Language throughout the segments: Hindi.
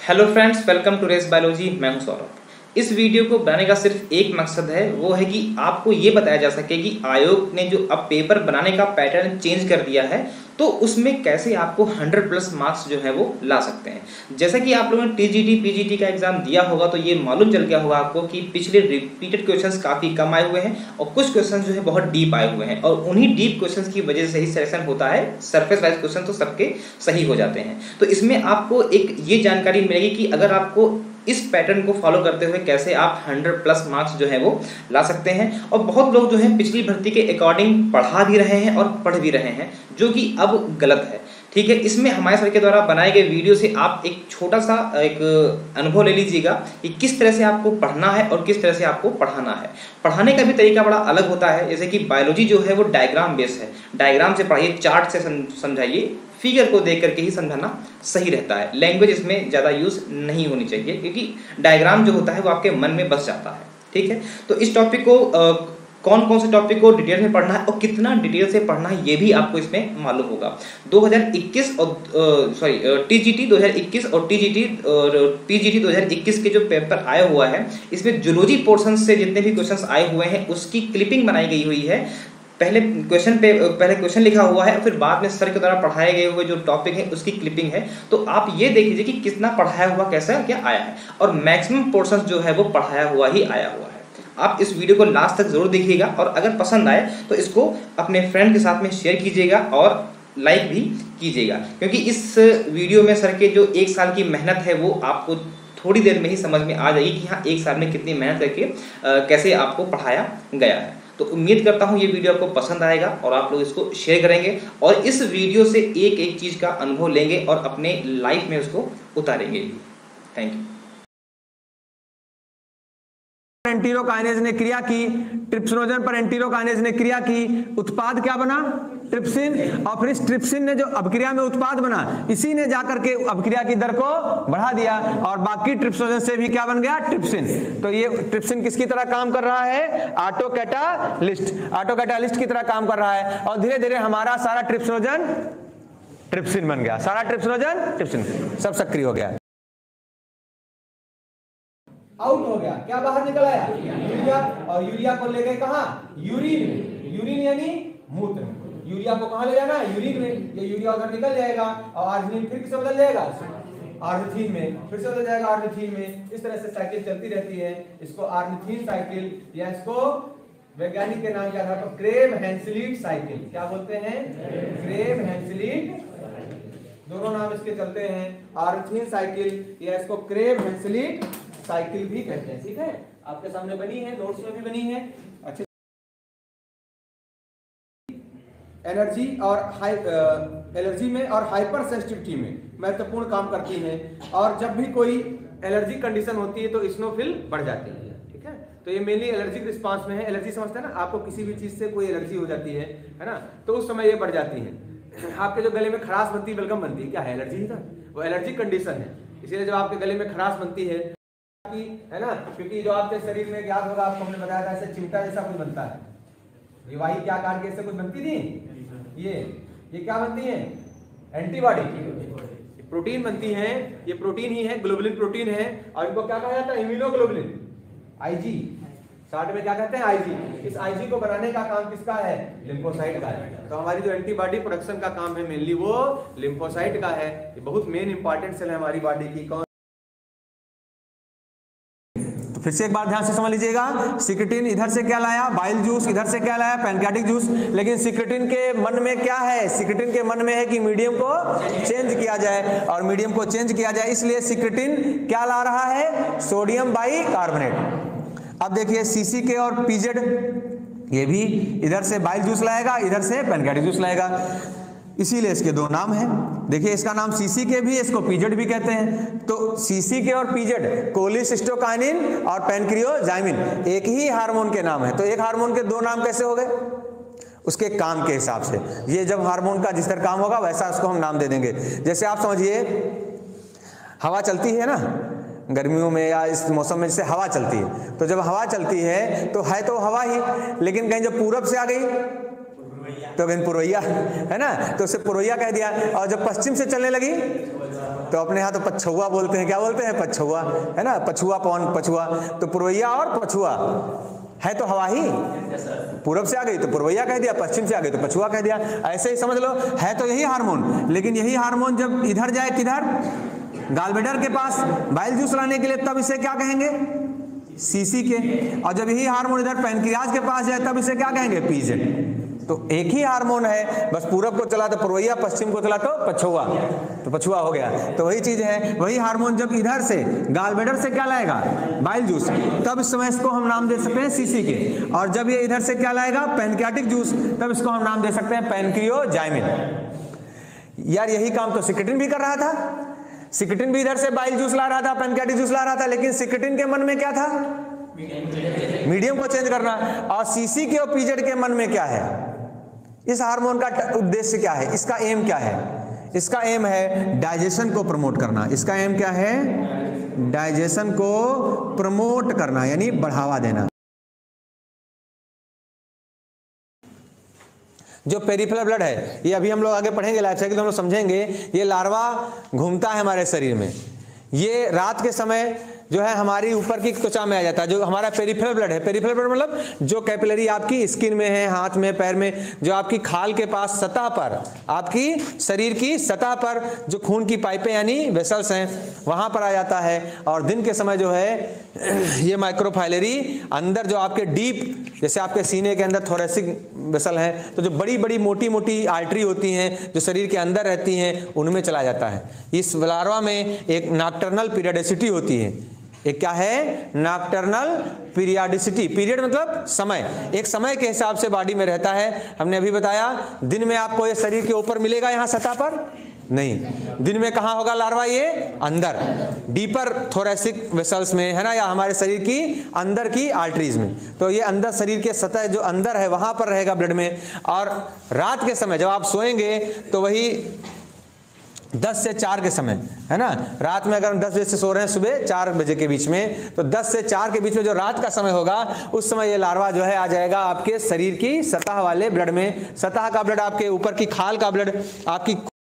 Hello friends, welcome to race biology. मैं हूं सौरभ। इस वीडियो को बनाने का सिर्फ एक मकसद है, वो है कि आपको ये बताया जा सके कि आयोग ने जो अब पेपर बनाने का पैटर्न चेंज कर दिया है तो उसमें कैसे आपको 100+ मार्क्स जो है वो ला सकते हैं। जैसा कि आप लोगों ने टीजीटी पीजीटी का एग्जाम दिया होगा तो ये मालूम चल गया होगा आपको कि पिछले रिपीटेड क्वेश्चंस काफ़ी कम आए हुए हैं और कुछ क्वेश्चंस जो है बहुत डीप आए हुए हैं, और उन्हीं डीप क्वेश्चंस की वजह से ही सिलेक्शन होता है। सरफेस वाइज क्वेश्चन तो सबके सही हो जाते हैं। तो इसमें आपको एक ये जानकारी मिलेगी कि अगर आपको इस पैटर्न को फॉलो करते हुए कैसे आप 100+ मार्क्स जो है वो ला सकते हैं। और बहुत लोग जो है पिछली भर्ती के अकॉर्डिंग पढ़ा भी रहे हैं और पढ़ भी रहे हैं, जो कि अब गलत है। ठीक है, इसमें हमारे सर के द्वारा बनाए गए वीडियो से आप एक छोटा सा एक अनुभव ले लीजिएगा कि किस तरह से आपको पढ़ना है और किस तरह से आपको पढ़ाना है। पढ़ाने का भी तरीका बड़ा अलग होता है। जैसे कि बायोलॉजी जो है वो डायग्राम बेस है, डायग्राम से पढ़ाइए, चार्ट से समझाइए, फिगर को देख करके ही समझाना सही रहता है। लैंग्वेज इसमें ज़्यादा यूज़ नहीं होनी चाहिए क्योंकि डायग्राम जो होता है वो आपके मन में बस जाता है। ठीक है, तो इस टॉपिक को कौन कौन से टॉपिक को डिटेल में पढ़ना है और कितना डिटेल से पढ़ना है ये भी आपको इसमें मालूम होगा। 2021 और टीजीटी 2021 और टीजीटी और पीजीटी 2021 के जो पेपर आया हुआ है, इसमें जूलॉजी पोर्शन से जितने भी क्वेश्चंस आए हुए हैं उसकी क्लिपिंग बनाई गई हुई है। पहले क्वेश्चन लिखा हुआ है, फिर बाद में सर के द्वारा पढ़ाए गए हुए जो टॉपिक है उसकी क्लिपिंग है। तो आप ये देख लीजिए कि कितना पढ़ाया हुआ कैसा क्या आया है, और मैक्सिमम पोर्शन जो है वो पढ़ाया हुआ ही आया हुआ है। आप इस वीडियो को लास्ट तक जरूर देखिएगा, और अगर पसंद आए तो इसको अपने फ्रेंड के साथ में शेयर कीजिएगा और लाइक भी कीजिएगा, क्योंकि इस वीडियो में सर के जो 1 साल की मेहनत है वो आपको थोड़ी देर में ही समझ में आ जाएगी कि हाँ 1 साल में कितनी मेहनत करके कैसे आपको पढ़ाया गया है। तो उम्मीद करता हूँ ये वीडियो आपको पसंद आएगा और आप लोग इसको शेयर करेंगे और इस वीडियो से एक एक चीज़ का अनुभव लेंगे और अपने लाइफ में उसको उतारेंगे। Thank you. एंटीरोकाइनेज ने क्रिया की, ट्रिप्सिनोजन पर एंटीरोकाइनेज ने क्रिया की, उत्पाद क्या बना? ट्रिप्सिन। और फिर इस ट्रिप्सिन ने जो अभिक्रिया में उत्पाद बना, इसी ने जाकर के अभिक्रिया की दर को बढ़ा दिया और बाकी ट्रिप्सिनोजन से भी क्या बन गया? ट्रिप्सिन। तो ये ट्रिप्सिन किसकी तरह काम कर रहा है? ऑटोकैटालिस्ट की तरह काम कर रहा है, और धीरे धीरे हमारा सारा ट्रिप्सिनोजन ट्रिप्सिन बन गया, सारा ट्रिप्सिनोजन ट्रिप्सिन सब सक्रिय हो गया, आउट हो गया। क्या बाहर निकल आया? यूरिया। और यूरिया को ले गए कहां? यूरिन में। यूरिन यानी मूत्र। यूरिया को कहां ले जाना? यूरिन में। ये यूरिया उधर निकल जाएगा और आर्जिनिन फिर किससे बदल जाएगा? आर्निथीन में। फिर से बदल जाएगा आर्निथीन में। इस तरह से साइकिल चलती रहती है। इसको आर्निथीन साइकिल या इसको वैज्ञानिक के नाम क्या था? तो क्रेब हेंसलिट साइकिल। क्या बोलते हैं? क्रेब हेंसलिट, दोनों नाम इसके चलते हैं, आर्निथीन साइकिल या इसको क्रेब हेंसलिट साइकिल भी कहते हैं। ठीक है, आपके सामने बनी है, नोट्स में भी बनी है। अच्छे एनर्जी और एलर्जी में और हाइपर सेंसिटिविटी में महत्वपूर्ण काम करती है, और जब भी कोई एलर्जी कंडीशन होती है तो इस्नोफिल बढ़ जाती है। ठीक है, तो ये मेनली एलर्जिक रिस्पांस में है। एलर्जी समझते हैं ना, आपको किसी भी चीज से कोई एलर्जी हो जाती है ना, तो उस समय ये बढ़ जाती है। आपके जो गले में खराश बनती है, बलगम बनती है, क्या है? एलर्जी था, वो एलर्जिक कंडीशन है। इसीलिए जब आपके गले में खराश बनती है ना, क्योंकि जो आपके शरीर में याद होगा आपको हमने बताया था, ऐसे चिमटा जैसा कुछ बनता है, ये वाही क्या आकार की ऐसे कुछ बनती थी, ये क्या बनती है? एंटीबॉडी, प्रोटीन बनती है। ये प्रोटीन ही है, ग्लोबुलिन प्रोटीन है, और इनको क्या कहा जाता है? Immunoglobulin, IG. शॉर्ट में क्या कहते हैं? आईजी। इस आईजी को बनाने का काम किसका है? लिम्फोसाइट का है। तो हमारी जो एंटीबॉडी प्रोडक्शन का काम है मेनली वो लिम्फोसाइट का है। ये बहुत मेन इंपॉर्टेंट सेल है हमारी बॉडी की। कौन? तो फिर से एक बार ध्यान से समझ लीजिएगा, सिक्रेटिन इधर से क्या लाया? Bile juice. इधर से क्या लाया? Pancreatic juice. लेकिन सिक्रेटिन के मन में क्या है? सिक्रेटिन के मन में है कि मीडियम को चेंज किया जाए, और मीडियम को चेंज किया जाए, इसलिए सिक्रेटिन क्या ला रहा है? Sodium bicarbonate. अब देखिए सीसीके और पीजेड, ये भी इधर से बाइल जूस लाएगा, इधर से पैनक्रियाटिक जूस लाएगा, इसीलिए इसके 2 नाम हैं। देखिए इसका नाम सीसीके भी, इसको पीजेड भी कहते हैं। तो सीसीके और पीजेड, कोलिसिस्टोकाइनिन और पैनक्रियोजाइमिन, एक ही हार्मोन के नाम है। तो एक हार्मोन के 2 नाम कैसे हो गए? उसके काम के हिसाब से। ये जब हार्मोन का जिस तरह काम होगा वैसा उसको हम नाम दे देंगे। जैसे आप समझिए हवा चलती है ना, गर्मियों में या इस मौसम में जैसे हवा चलती है, तो जब हवा चलती है तो हवा ही, लेकिन कहीं जब पूरब से आ गई तो कहीं पुरवैया है ना, तो उसे पुरवैया कह दिया, और जब पश्चिम से चलने लगी तो अपने यहाँ तो पछुआ बोलते हैं, क्या बोलते हैं? पछुआ, है ना, पछुआ पवन पछुआ। तो पुरवैया और पछुआ है तो हवा ही, पूरब से आ गई तो पुरवैया कह दिया, पश्चिम से आ गई तो पछुआ कह दिया। ऐसे ही समझ लो, है तो यही हार्मोन, लेकिन यही हार्मोन जब इधर जाए, किधर? गॉलब्लैडर के पास बाइल जूस लाने के लिए, तब इसे क्या कहेंगे? सीसी के। और जब यही हार्मोन इधर पैनक्रियाज के पास जाए, तब इसे क्या कहेंगे? पीजेड। तो एक ही हार्मोन है, बस पूरब को चला तो पुरवैया, पश्चिम को चला तो पछुआ, तो पछुआ हो गया। तो वही चीज है, वही हार्मोन जब इधर से गॉलब्लैडर से क्या लाएगा? बाइल जूस, तब इस समय इसको हम नाम दे सकते हैं सीसी के। और जब ये इधर से क्या लाएगा? पैनक्रियाटिक जूस, तब इसको हम नाम दे सकते हैं पैनक्रियोजाइमिन। यार यही काम तो सिक्रेटिन भी कर रहा था। सिक्रेटिन भी इधर से बाइल जूस ला रहा था, पैनक्रियाटिक जूस ला रहा था, लेकिन सिक्रेटिन के मन में क्या था? मीडियम को चेंज करना। और सीसी के और पीजेड के मन में क्या है? इस हार्मोन का उद्देश्य क्या है? इसका एम क्या है? इसका एम है डाइजेशन को प्रमोट करना। इसका एम क्या है? डाइजेशन को प्रमोट करना, यानी बढ़ावा देना। जो पेरिफेरल ब्लड है, ये अभी हम लोग आगे पढ़ेंगे, लाइफ साइकिल हम लोग समझेंगे। ये लार्वा घूमता है हमारे शरीर में। ये रात के समय जो है हमारी ऊपर की त्वचा में आ जाता है, जो हमारा पेरिफेरल ब्लड है। पेरिफेरल ब्लड मतलब जो कैपिलरी आपकी स्किन में है, हाथ में, पैर में, जो आपकी खाल के पास सतह पर, आपकी शरीर की सतह पर जो खून की पाइपें यानी वेसल्स हैं, वहां पर आ जाता है। और दिन के समय जो है ये माइक्रोफाइलरी अंदर जो आपके डीप, जैसे आपके सीने के अंदर थोरेसिक वेसल है, तो जो बड़ी बड़ी मोटी मोटी आर्टरी होती हैं जो शरीर के अंदर रहती हैं, उनमें चला जाता है। इस लार्वा में एक नॉकटर्नल पीरियडिसिटी होती है। एक क्या है? Nocturnal periodicity. पीरियड मतलब समय, एक समय के हिसाब से बॉडी में रहता है। हमने अभी बताया, दिन में आपको ये शरीर के ऊपर मिलेगा, यहाँ सतह पर नहीं। दिन में कहाँ होगा लार्वा? ये अंदर डीपर थोरेसिक वेसल्स में, है ना, या हमारे शरीर की अंदर की आर्टरीज में। तो ये अंदर शरीर के सतह जो अंदर है वहां पर रहेगा ब्लड में। और रात के समय जब आप सोएंगे तो वही 10 से 4 के समय, है ना, रात में अगर हम 10 बजे से सो रहे हैं, सुबह 4 बजे के बीच में, तो 10 से 4 के बीच में जो रात का समय होगा, उस समय ये लार्वा जो है आ जाएगा आपके शरीर की सतह वाले ब्लड में। सतह का ब्लड, आपके ऊपर की खाल का ब्लड, आपकी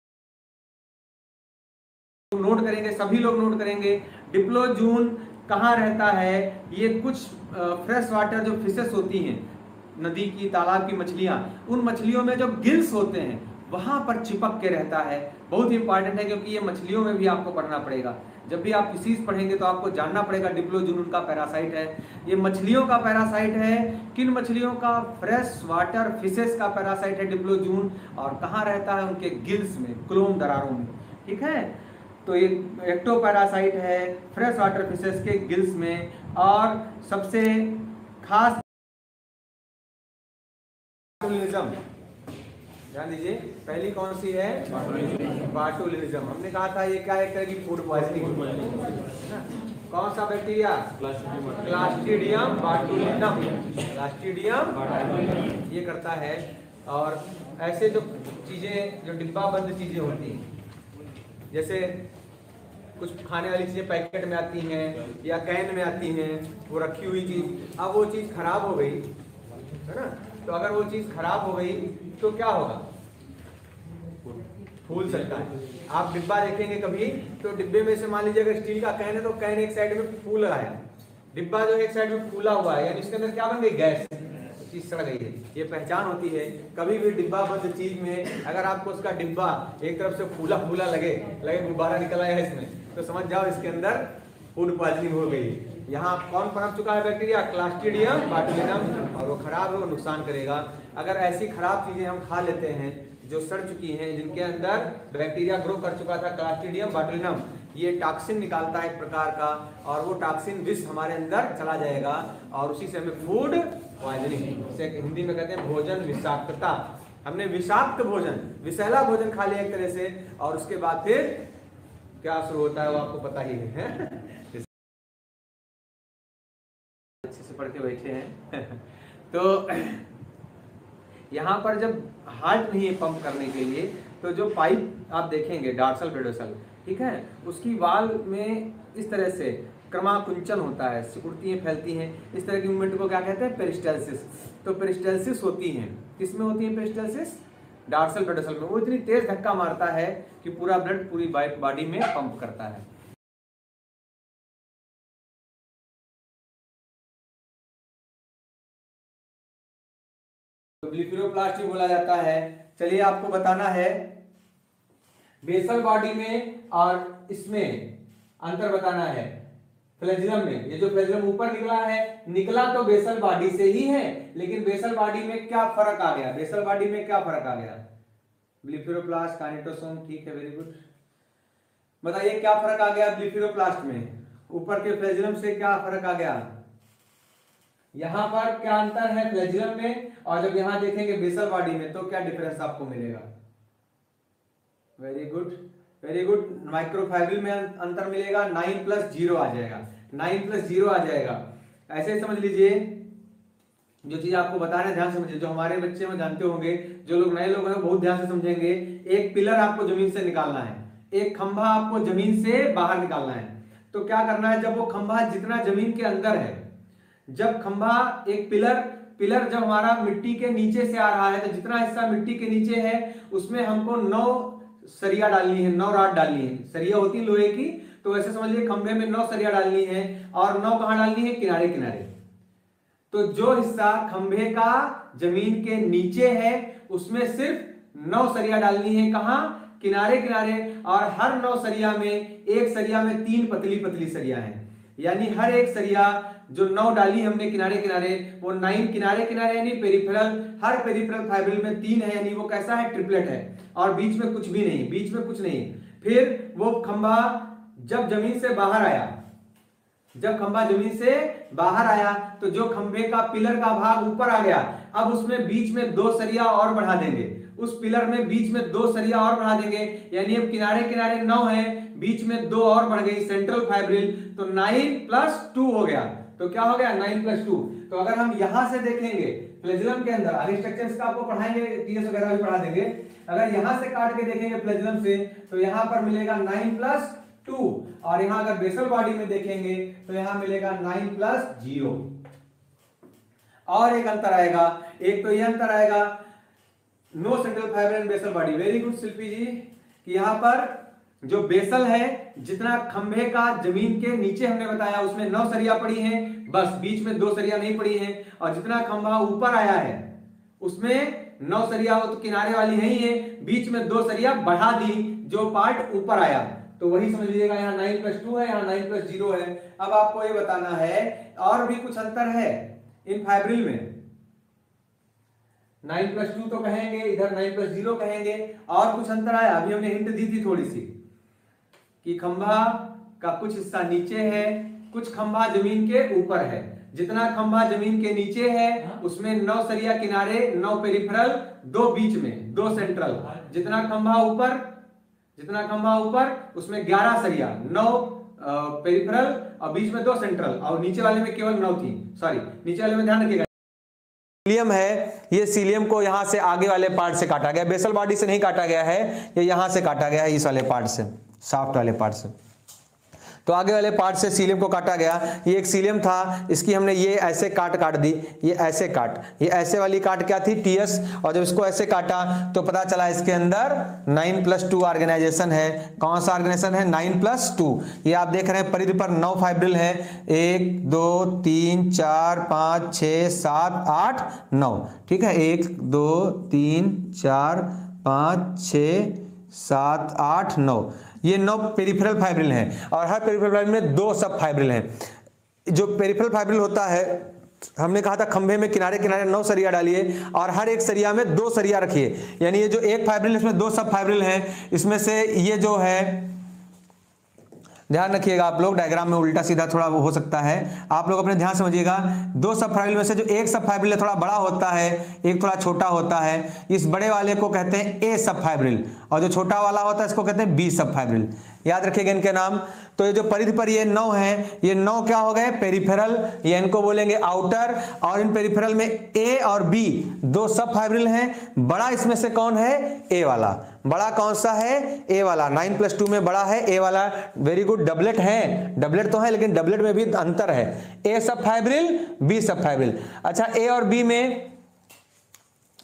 नोट करेंगे, सभी लोग नोट करेंगे। डिप्लोजून कहाँ रहता है? ये कुछ फ्रेश वाटर जो फिशेस होती हैं, नदी की, तालाब की मछलियां, उन मछलियों में जो गिल्स होते हैं वहां पर चिपक के रहता है। बहुत इंपॉर्टेंट है, क्योंकि ये मछलियों में भी आपको पढ़ना पड़ेगा। जब भी आप फिशीज पढ़ेंगे तो आपको जानना पड़ेगा डिप्लोजून उनका पैरासाइट है। ये मछलियों का पैरासाइट है। किन मछलियों का? फ्रेश वाटर फिशेस का पैरासाइट है डिप्लोजून। और कहाँ रहता है? उनके गिल्स में, क्लोम दरारों में। ठीक है, तो ये एक्टोपैरासाइट है फ्रेश वाटर फिशेस के गिल्स में। और सबसे खास बाटुलिनिज्म, ध्यान दीजिए, पहली कौन सी है? बाटुलिनिज्म। हमने कहा था ये क्या, एक तरह की फूड पॉइजनिंग। कौन सा बैक्टीरिया? क्लास्ट्रीडियम बाटुलिनम। क्लास्ट्रीडियम ये करता है। और ऐसे जो चीजें, जो डिब्बाबंद चीजें होती हैं, जैसे कुछ खाने वाली चीजें पैकेट में आती हैं या कैन में आती हैं, वो रखी हुई चीज, अब वो चीज खराब हो गई, है ना, तो अगर वो चीज खराब हो गई तो क्या होगा? फूल सकता है। आप डिब्बा देखेंगे कभी, तो डिब्बे में से मान लीजिए अगर स्टील का कैन है, तो कैन एक साइड में फूल रहा है, डिब्बा जो एक साइड में फूला हुआ है, यानी इसके अंदर क्या बन गई? गैस, चीज सड़ गई है। ये पहचान होती है। कभी भी डिब्बा बंद चीज में अगर आपको उसका डिब्बा एक तरफ से फूला फूला लगे गुब्बारा निकल आया है इसमें, तो समझ जाओ इसके अंदर फूड पॉइजनिंग हो गई। यहाँ कौन पनप चुका है? Bacteria clostridium botulinum. और वो खराब है, वो नुकसान करेगा। अगर ऐसी खराब चीजें हम खा लेते हैं जो सड़ चुकी हैं, जिनके अंदर बैक्टीरिया ग्रो कर चुका था, क्लास्ट्रीडियम बाटुलिनम, ये टॉक्सिन निकालता है एक प्रकार का, और वो टॉक्सिन विष हमारे अंदर चला जाएगा और उसी से हमें फूड पॉइजनिंग, इसे हिंदी में कहते हैं भोजन विषाक्तता। हमने विषाक्त भोजन, विषैला भोजन खा लिया एक तरह से, और उसके बाद फिर क्या शुरू होता है वो आपको पता ही है। अच्छे से पढ़ के बैठे हैं। तो यहाँ पर जब हार्ट नहीं है पंप करने के लिए, तो जो पाइप आप देखेंगे डॉर्सल ब्लड वेसल, ठीक है, उसकी वाल में इस तरह से क्रमाकुंचन होता है, सिकुड़ती हैं, फैलती हैं। इस तरह की मूवमेंट को क्या कहते हैं? पेरिस्टाल्सिस। तो पेरिस्टाल्सिस होती हैं, किसमें होती है पेरिस्टाल्सिस? डॉर्सल पेडोसल में, वो इतनी तेज धक्का मारता है कि पूरा ब्लड पूरी बॉडी में पंप करता है। तो ब्लीफेरोप्लास्ट बोला जाता है। चलिए आपको बताना है बेसल बॉडी में और इसमें अंतर बताना है। फ्लैजिलम में, ये जो फ्लैजिलम ऊपर निकला है, निकला तो बेसल बॉडी से ही है, लेकिन बेसल बॉडी में क्या फर्क आ गया? बेसल बॉडी में क्या फर्क आ गया? ब्लीफेरोप्लास्ट, काइनेटोसोम, ठीक है, वेरी गुड। बताइए क्या फर्क आ गया ब्लीफेरोप्लास्ट में? ऊपर के फ्लैजिलम से क्या फर्क आ गया? यहां पर क्या अंतर है फ्लैजिलम में, और जब यहां देखेंगे बेसल बॉडी में तो क्या डिफरेंस आपको मिलेगा? Very good, very good. Microfibril में अंतर मिलेगा, 9+0 आ जाएगा, 9+0 आ जाएगा। ऐसे ही समझ लीजिए, जो चीज आपको बता रहे हैं ध्यान से समझिए, जो हमारे बच्चे में जानते होंगे, जो लोग नए लोग हैं बहुत ध्यान से समझेंगे। एक पिलर आपको जमीन से निकालना है, एक खंभा आपको जमीन से बाहर निकालना है। तो क्या करना है, जब वो खंभा जितना जमीन के अंदर है, जब खंभा एक पिलर जब हमारा मिट्टी के नीचे से आ रहा है, तो जितना हिस्सा मिट्टी के नीचे है उसमें हमको 9 सरिया डालनी है, 9 रॉड डालनी है। सरिया होती है लोहे की, तो ऐसे समझिए खंभे में 9 सरिया डालनी है, और 9 कहां डालनी है? किनारे किनारे। तो जो हिस्सा खंभे का जमीन के नीचे है उसमें सिर्फ 9 सरिया डालनी है। कहां? किनारे किनारे। और हर 9 सरिया में, एक सरिया में 3 पतली पतली सरिया है, यानी हर एक सरिया जो 9 डाली हमने किनारे किनारे, वो 9 किनारे किनारे यानी पेरिफेरल, हर पेरिफेरल फाइब्रिल में 3 है, यानी वो कैसा है? ट्रिपलेट है, और बीच में कुछ भी नहीं, बीच में कुछ नहीं। फिर वो खंभा जब जमीन से बाहर आया, जब खंभा जमीन से बाहर आया तो जो खंभे का पिलर का भाग ऊपर आ गया, अब उसमें बीच में 2 सरिया और बढ़ा देंगे, उस पिलर में बीच में 2 सरिया और बढ़ा देंगे, यानी अब किनारे किनारे 9 है, बीच में 2 और बढ़ गई सेंट्रल फाइब्रिल, तो 9+2 हो गया। तो क्या हो गया? 9+2। तो अगर हम यहां से देखेंगे फ्लैजिलम के अंदर, आगे स्ट्रक्चर्स का आपको पढ़ाएंगे, टीएस वगैरह भी पढ़ा देंगे। अगर यहां से काट के देखेंगे फ्लैजिलम से, तो यहां पर मिलेगा 9+2, और यहां अगर बेसल बॉडी में देखेंगे तो यहां मिलेगा 9+0। और एक अंतर आएगा, एक तो ये अंतर आएगा, no central fibril basal body. Very good Shilpi ji, कि यहां पर जो बेसल है, जितना खंभे का जमीन के नीचे हमने बताया उसमें 9 सरिया पड़ी हैं, बस बीच में 2 सरिया नहीं पड़ी हैं, और जितना खंभा ऊपर आया है उसमें 9 सरिया, वो तो किनारे वाली नहीं है, बीच में 2 सरिया बढ़ा दी, जो पार्ट ऊपर आया, तो वही समझ लीजिएगा यहाँ 9+2 है, यहाँ 9+0 है। अब आपको ये बताना है और भी कुछ अंतर है इन फाइब्रिल में। 9+2 तो कहेंगे, इधर 9+0 कहेंगे, और कुछ अंतर आया, अभी हमने हिंट दी थी थोड़ी सी, कि खंभा का कुछ हिस्सा नीचे है, कुछ खंभा जमीन के ऊपर है। जितना खंभा जमीन के नीचे है उसमें 9 सरिया किनारे, 9 पेरिफेरल, 2 बीच में, 2 सेंट्रल। जितना खंभा ऊपर उसमें 11 सरिया, 9 पेरिफेरल और बीच में 2 सेंट्रल, और नीचे वाले में केवल 9 थी, सॉरी नीचे वाले में ध्यान रखिएगा। सीलियम है, ये सीलियम को यहां से आगे वाले पार्ट से काटा गया, बेसल बॉडी से नहीं काटा गया है, ये यहां से काटा गया है, इस वाले पार्ट से, शाफ्ट वाले पार्ट से। तो आगे वाले पार्ट से सीलियम को काटा गया। ये एक सीलियम था, इसकी हमने ये ऐसे काट दी, ये ऐसे काट, ये ऐसे वाली काट क्या थी? टीएस। और जब इसको ऐसे काटा तो पता चला इसके अंदर 9+2 ऑर्गेनाइजेशन है। कौन सा ऑर्गेनाइजेशन है? 9+2। ये आप देख रहे हैं परिधि पर 9 फाइब्रिल है, 1 2 3 4 5 6 7 8 9, ठीक है, 1 2 3 4 5 6 7 8 9, ये 9 पेरिफेरल फाइब्रिल हैं, और हर पेरिफेरल फाइब्रिल में 2 सब फाइब्रिल हैं। जो पेरिफेरल फाइब्रिल होता है, हमने कहा था खंभे में किनारे किनारे 9 सरिया डालिए, और हर एक सरिया में 2 सरिया रखिए, यानी ये जो एक फाइब्रिल इसमें 2 सब फाइब्रिल हैं। इसमें से ये जो है, ध्यान रखिएगा आप लोग, डायग्राम में उल्टा सीधा थोड़ा वो हो सकता है, आप लोग अपने ध्यान समझिएगा। 2 सब फाइब्रिल में से जो एक सब फाइब्रिल थोड़ा बड़ा होता है, एक थोड़ा छोटा होता है, इस बड़े वाले को कहते हैं ए सब फाइब्रिल, और जो छोटा वाला होता है इसको कहते हैं बी सब फाइब्रिल। याद रखिएगा इनके नाम। तो ये जो परिधि पर ये 9 है, ये 9 क्या हो गए? पेरिफेरल, ये इनको बोलेंगे आउटर, और इन पेरिफेरल में ए और बी 2 सब फाइब्रिल हैं। बड़ा इसमें से कौन है? ए वाला। बड़ा कौन सा है? ए वाला। 9+2 में बड़ा है ए वाला। Very good. डबलेट है, डबलेट तो है, लेकिन डबलेट में भी अंतर है, ए सब फाइब्रिल, बी सब फाइब्रिल। अच्छा, ए और बी में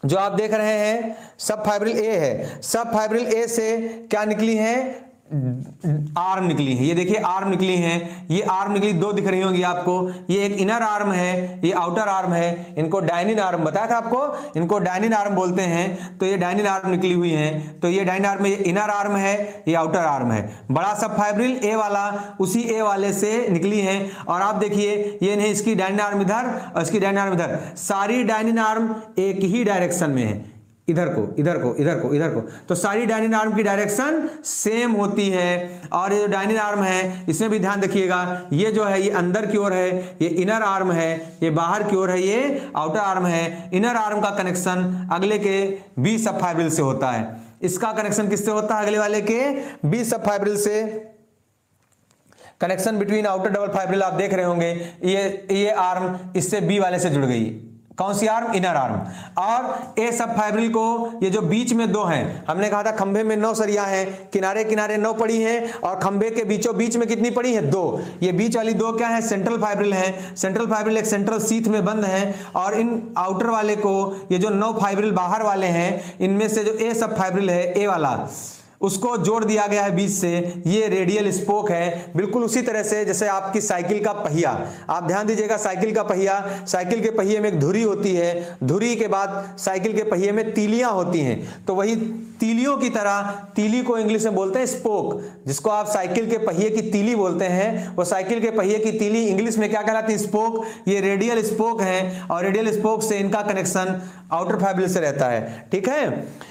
जो आप देख रहे हैं सब फाइब्रिल ए है, सब फाइब्रिल ए से क्या निकली है, आर्म निकली है। ये देखिए आर्म निकली हैं, ये आर्म निकली, दो दिख रही होंगी आपको, ये एक इनर आर्म है, ये आउटर आर्म है। इनको डाइनिन आर्म बताया था आपको, इनको डाइनिन आर्म बोलते हैं। तो ये डाइनिन आर्म निकली हुई हैं, तो ये डाइनिन आर्म में ये इनर आर्म है, ये आउटर आर्म है। बड़ा सब फाइब्रिल ए वाला उसी ए वाले से निकली है। और आप देखिए ये नहीं, इसकी डाइनिन आर्म इधर और इसकी डाइनिन आर्म इधर, सारी डाइनिन आर्म एक ही डायरेक्शन में है, इधर को इधर को इधर को इधर को। तो सारी डाइनिन आर्म की डायरेक्शन सेम होती है। और ये जो डाइनिन आर्म है इसमें भी ध्यान रखिएगा, ये जो है ये अंदर की ओर है, ये इनर आर्म है, ये बाहर की ओर है, ये आउटर आर्म है। इनर आर्म का कनेक्शन अगले के बी सब फाइब्रिल से होता है, इसका कनेक्शन किससे होता है, अगले वाले के बी सब फाइब्रिल से। Connection between outer double fibril आप देख रहे होंगे, ये आर्म इससे बी वाले से जुड़ गई। कौन सी आर्म, इनर आर्म। और ए सब फाइब्रिल को ये जो बीच में दो हैं, हमने कहा था खंभे में 9 सरिया हैं, किनारे किनारे 9 पड़ी हैं और खंभे के बीचों बीच में कितनी पड़ी है, 2। ये बीच वाली 2 क्या है, सेंट्रल फाइब्रिल है। सेंट्रल फाइब्रिल एक सेंट्रल सीथ में बंद है। और इन आउटर वाले को ये जो 9 फाइब्रिल बाहर वाले हैं, इनमें से जो ए सब फाइब्रिल है, ए वाला, उसको जोड़ दिया गया है बीच से। ये रेडियल स्पोक है, बिल्कुल उसी तरह से जैसे आपकी साइकिल का पहिया। आप ध्यान दीजिएगा, साइकिल का पहिया, साइकिल के पहिए में एक धुरी होती है, धुरी के बाद साइकिल के पहिए में तीलियां होती हैं। तो वही तीलियों की तरह, तीली को इंग्लिश में बोलते हैं स्पोक, जिसको आप साइकिल के पहिए की तीली बोलते हैं, वो साइकिल के पहिए की तीली इंग्लिश में क्या कहलाती है, स्पोक। ये रेडियल स्पोक है और रेडियल स्पोक से इनका कनेक्शन आउटर फाइब्रिल से रहता है। ठीक है,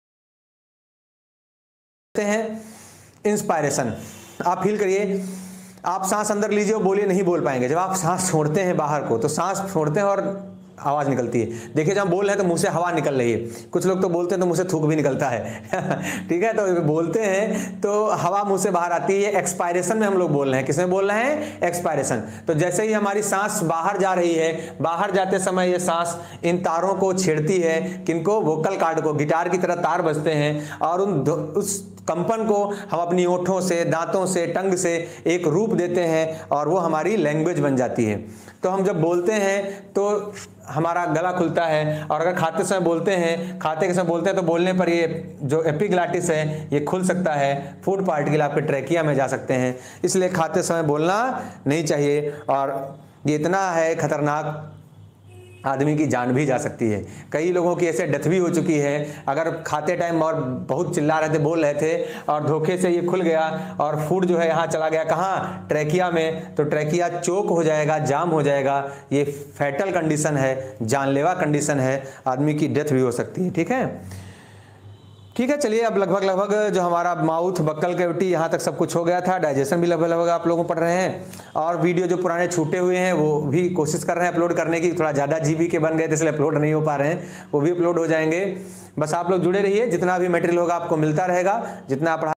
हैं इंस्पायरेशन। आप फील करिए, आप सांस अंदर लीजिए और बोलिए, नहीं बोल पाएंगे। जब आप सांस छोड़ते हैं बाहर को, तो सांस छोड़ते हैं और आवाज निकलती है। देखिए जब हम बोल रहे हैं तो मुंह से हवा निकल रही है, कुछ लोग तो बोलते हैं तो मुंह से थूक भी निकलता है। ठीक है, तो बोलते हैं तो हवा मुंह से बाहर आती है। एक्सपायरेशन में हम लोग बोल रहे हैं, किसमें बोल रहे हैं, एक्सपायरेशन। तो जैसे ही हमारी सांस बाहर जा रही है, बाहर जाते समय ये सांस इन तारों को छेड़ती है, किनको, वोकल कार्ड को। गिटार की तरह तार बजते हैं और उस कंपन को हम अपनी ओठों से, दांतों से, टंग से एक रूप देते हैं और वो हमारी लैंग्वेज बन जाती है। तो हम जब बोलते हैं तो हमारा गला खुलता है, और अगर खाते समय बोलते हैं, खाते के समय बोलते हैं, तो बोलने पर ये जो एपिग्लॉटिस है ये खुल सकता है, फूड पार्टिकल आपके ट्रैकिया में जा सकते हैं। इसलिए खाते समय बोलना नहीं चाहिए, और ये इतना है खतरनाक, आदमी की जान भी जा सकती है। कई लोगों की ऐसे डेथ भी हो चुकी है, अगर खाते टाइम और बहुत चिल्ला रहे थे, बोल रहे थे, और धोखे से ये खुल गया और फूड जो है यहाँ चला गया, कहाँ, ट्रैकिया में, तो ट्रैकिया चोक हो जाएगा, जाम हो जाएगा। ये फैटल कंडीशन है, जानलेवा कंडीशन है, आदमी की डेथ भी हो सकती है। ठीक है, ठीक है, चलिए अब लगभग जो हमारा माउथ, बक्कल कैविटी, यहाँ तक सब कुछ हो गया था। डाइजेशन भी लगभग आप लोगों को पढ़ रहे हैं, और वीडियो जो पुराने छूटे हुए हैं वो भी कोशिश कर रहे हैं अपलोड करने की। थोड़ा ज़्यादा जीबी के बन गए थे इसलिए अपलोड नहीं हो पा रहे हैं, वो भी अपलोड हो जाएंगे। बस आप लोग जुड़े रहिए, जितना भी मटेरियल होगा आपको मिलता रहेगा। जितना आप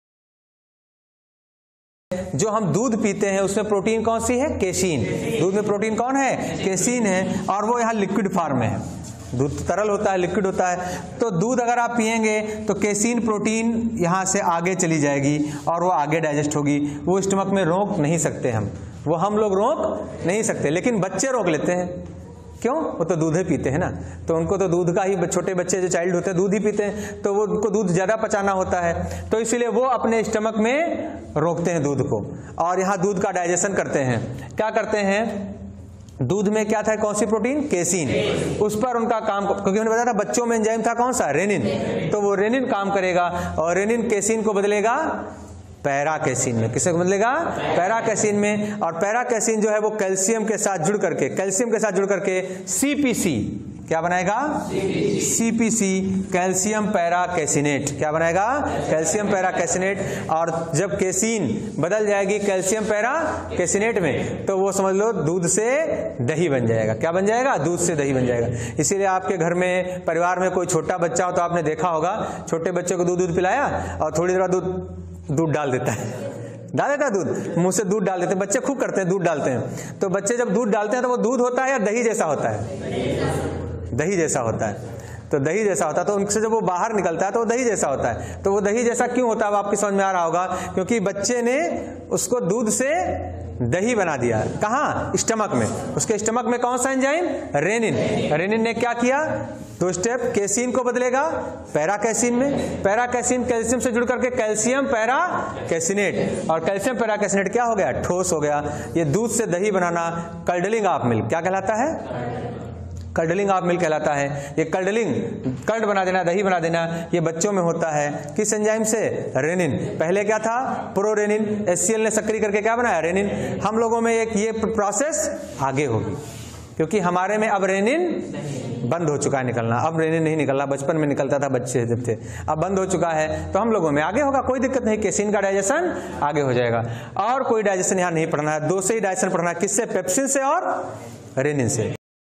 जो हम दूध पीते हैं उसमें प्रोटीन कौन सी है, केसीन। दूध में प्रोटीन कौन है, केसीन है, और वो यहाँ लिक्विड फॉर्म में है। दूध तरल होता है, लिक्विड होता है। तो दूध अगर आप पिएंगे तो केसीन प्रोटीन यहाँ से आगे चली जाएगी और वो आगे डाइजेस्ट होगी। वो स्टमक में रोक नहीं सकते हम लोग रोक नहीं सकते, लेकिन बच्चे रोक लेते हैं। क्यों, वो तो दूध ही पीते हैं ना, तो उनको तो दूध का ही, छोटे बच्चे जो चाइल्ड होते हैं दूध ही पीते हैं, तो वो उनको दूध ज़्यादा पचाना होता है, तो इसीलिए वो अपने स्टमक में रोकते हैं दूध को, और यहाँ दूध का डाइजेशन करते हैं। क्या करते हैं, दूध में क्या था, कौन सी प्रोटीन, केसीन, उस पर उनका काम, क्योंकि मैंने बताया था बच्चों में एंजाइम था कौन सा, रेनिन, तो वो रेनिन काम करेगा और रेनिन केसीन को बदलेगा पैरा कैसीन में। किसे बदलेगा, पैरा कैसीन में। और पैरा कैसीन जो है वो कैल्शियम के साथ जुड़ करके सीपीसी क्या बनाएगा, सीपीसी, कैल्शियम पैरा कैसिनेट। क्या बनाएगा, कैल्शियम पैरा कैसिनेट। और जब केसीन बदल जाएगी कैल्शियम पैरा कैसिनेट में, तो वो समझ लो दूध से दही बन जाएगा। क्या बन जाएगा, दूध से दही बन जाएगा। इसीलिए आपके घर में, परिवार में कोई छोटा बच्चा हो तो आपने देखा होगा, छोटे बच्चे को दूध पिलाया और थोड़ी देर बाद दूध डाल देता है दूध, मुंह से दूध डाल देते हैं। बच्चे खूब करते हैं, दूध डालते हैं। तो बच्चे जब दूध डालते हैं तो वो दूध होता है या दही जैसा होता है, दही जैसा होता है। तो दही जैसा होता है, तो उनसे जब वो बाहर निकलता है तो वो दही जैसा होता है। तो वो दही जैसा क्यों होता है, अब आपकी समझ में आ रहा होगा, क्योंकि बच्चे ने उसको दूध से दही बना दिया। कहाँ? स्टमक में। उसके स्टमक में कौन सा एंजाइम? रेनिन। रेनिन ने क्या किया? 2 स्टेप, कैसीन को बदलेगा पैरा कैसीन में, पैरा कैसीन कैल्शियम से जुड़ करके कैल्शियम पैरा कैसिनेट, और कैल्शियम पैरा कैसिनेट क्या हो गया? ठोस हो गया। ये दूध से दही बनाना कर्डलिंग ऑफ मिल्क क्या कहलाता है? कर्डलिंग ऑफ मिल्क कहलाता है। ये कर्डलिंग, कर्ड बना देना, दही बना देना, ये बच्चों में होता है किस एंजाइम से? रेनिन। पहले क्या था? प्रोरेनिन। HCl ने सक्रिय करके क्या बनाया? रेनिन। हम लोगों में एक ये प्रोसेस आगे होगी, क्योंकि हमारे में अब रेनिन बंद हो चुका है निकलना। अब रेनिन नहीं निकल रहा, बचपन में निकलता था बच्चे जब थे, अब बंद हो चुका है, तो हम लोगों में आगे होगा, कोई दिक्कत नहीं। केसिन का डाइजेशन आगे हो जाएगा। और कोई डाइजेशन यहाँ नहीं पढ़ना है, 2 से ही डाइजेशन पढ़ना है। किससे? पेप्सिन से और रेनिन से।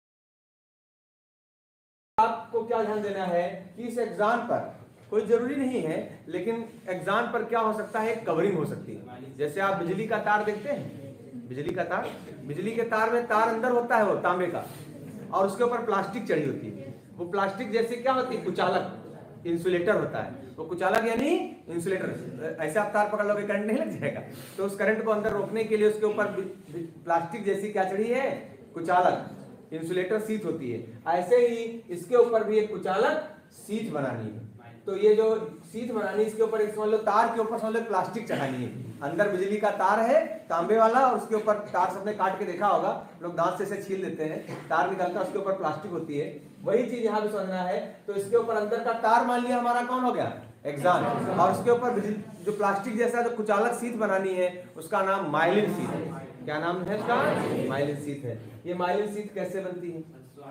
आपको क्या ध्यान देना है कि इस एग्जाम पर कोई जरूरी नहीं है, लेकिन एग्जाम पर क्या हो सकता है? कवरिंग हो सकती है। जैसे आप बिजली का तार देखते हैं, बिजली का तार, बिजली के तार में तार अंदर होता है वो तांबे का, और उसके ऊपर प्लास्टिक चढ़ी होती है। वो प्लास्टिक जैसे क्या होती है? कुचालक, इंसुलेटर होता है वो। कुचालक यानी इंसुलेटर। ऐसे आप तार पकड़ लोगे, करंट नहीं लग जाएगा। तो उस करंट को अंदर रोकने के लिए उसके ऊपर प्लास्टिक जैसी क्या चढ़ी है? कुचालक, इंसुलेटर सीट होती है। ऐसे ही इसके ऊपर भी एक कुचालक सीट बनानी है। तो ये जो सीट बनानी है, इसके ऊपर एक समझ लो तार के ऊपर समझ लो प्लास्टिक चढ़ानी है। अंदर बिजली का तार है तांबे वाला, और उसके ऊपर तार सबने काट के देखा होगा, लोग दांत से छील देते हैं, तार निकलता है, उसके ऊपर प्लास्टिक होती है। वही चीज यहाँ भी समझना है। तो इसके ऊपर अंदर का तार मान लिया हमारा कौन हो गया? एग्जाम। और उसके ऊपर जो प्लास्टिक जैसा जो कुचालक सीट बनानी है, उसका नाम माइलिन सीट है। क्या नाम है उसका? माइलिन सीट है। ये माइलिन सीट कैसे बनती है?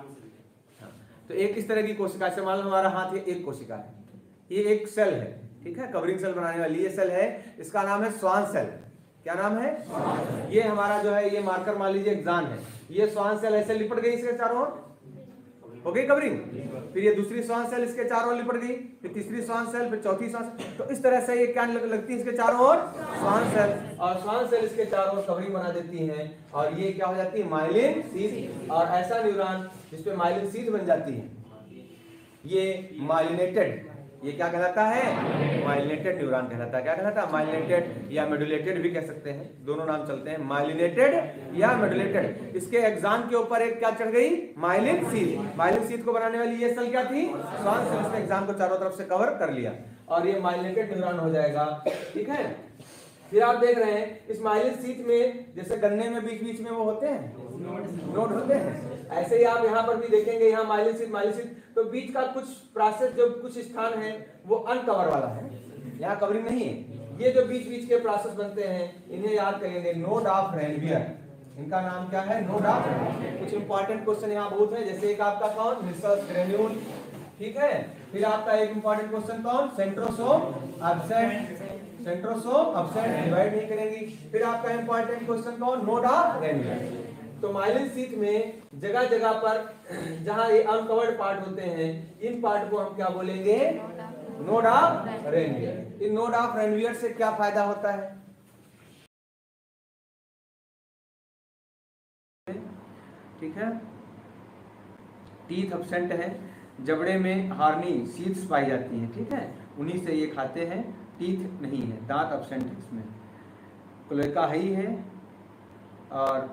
तो एक इस तरह की कोशिका से, मान लो हमारा हाथ ये एक कोशिका है, ये एक सेल है, ठीक है, कवरिंग सेल बनाने वाली ये सेल है, इसका नाम है स्वान सेल। क्या नाम है? ये हमारा जो है ये मार्कर मान लीजिए एग्जाम है। ये स्वान सेल ऐसे लिपट गई इसके चारों ओर, हो गई कवरिंग। फिर ये दूसरी स्वान सेल इसके चारों ओर लिपट गई, फिर तीसरी स्वान सेल, फिर चौथी स्वान सेल। तो इस तरह से ये क्या लगती है इसके चारों ओर? Schwann cell. और स्वान सेल इसके चारों ओर कवरिंग बना देती है, और ये क्या हो जाती है? Myelin sheath. और ऐसा न्यूरॉन जिसपे माइलिन सीट बन जाती है, ये माइलिनेटेड, ये क्या कहलाता है? माइलिनेटेड न्यूरॉन कहलाता है। क्या कहलाता है? माइलिनेटेड या मेडुलेटेड भी कह सकते हैं, दोनों नाम चलते हैं, माइलिनेटेड या मेडुलेटेड। इसके एग्जाम के ऊपर एक क्या चढ़ गई? Myelin seat. माइलिन सीट को बनाने वाली ये सेल क्या थी? Schwann cell. इसने एग्जाम को चारों तरफ से कवर कर लिया, और ये माइलिनेटेड न्यूरॉन हो जाएगा, ठीक है। फिर आप देख रहे हैं इस माइलिन सीट में, जैसे गन्ने में बीच बीच में वो होते हैं नोड होते हैं, ऐसे ही आप यहाँ पर भी देखेंगे, यहाँ माइलिन सीट, तो बीच का कुछ प्रोसेस, जो कुछ स्थान है वो अनकवर वाला है, यहाँ कवरिंग नहीं है। ये जो बीच बीच के प्रोसेस बनते हैं, इन्हें याद करेंगे नोड ऑफ रेनवियर। इनका नाम क्या है? Node of. कुछ इंपॉर्टेंट क्वेश्चन यहाँ बहुत है, जैसे एक आपका कौन? मिसल्स ग्रेन्यूल, ठीक है। फिर आपका एक इंपॉर्टेंट क्वेश्चन कौन? Centrosome absent, centrosome absent, divide नहीं करेंगी। फिर आपका इंपॉर्टेंट क्वेश्चन कौन? Node of Ranvier. तो माइलिन सीट में जगह जगह पर जहां ये अनकवर्ड पार्ट होते हैं, इन पार्ट को हम क्या बोलेंगे? Node of Ranvier. इन नोड ऑफ रेनवियर से क्या फायदा होता है? ठीक है, टीथ एब्सेंट है, जबड़े में हार्नी सीड्स पाई जाती हैं, ठीक है, उन्हीं से ये खाते हैं। टीथ नहीं है, दांत एब्सेंट है, इसमें क्लोएका ही है, और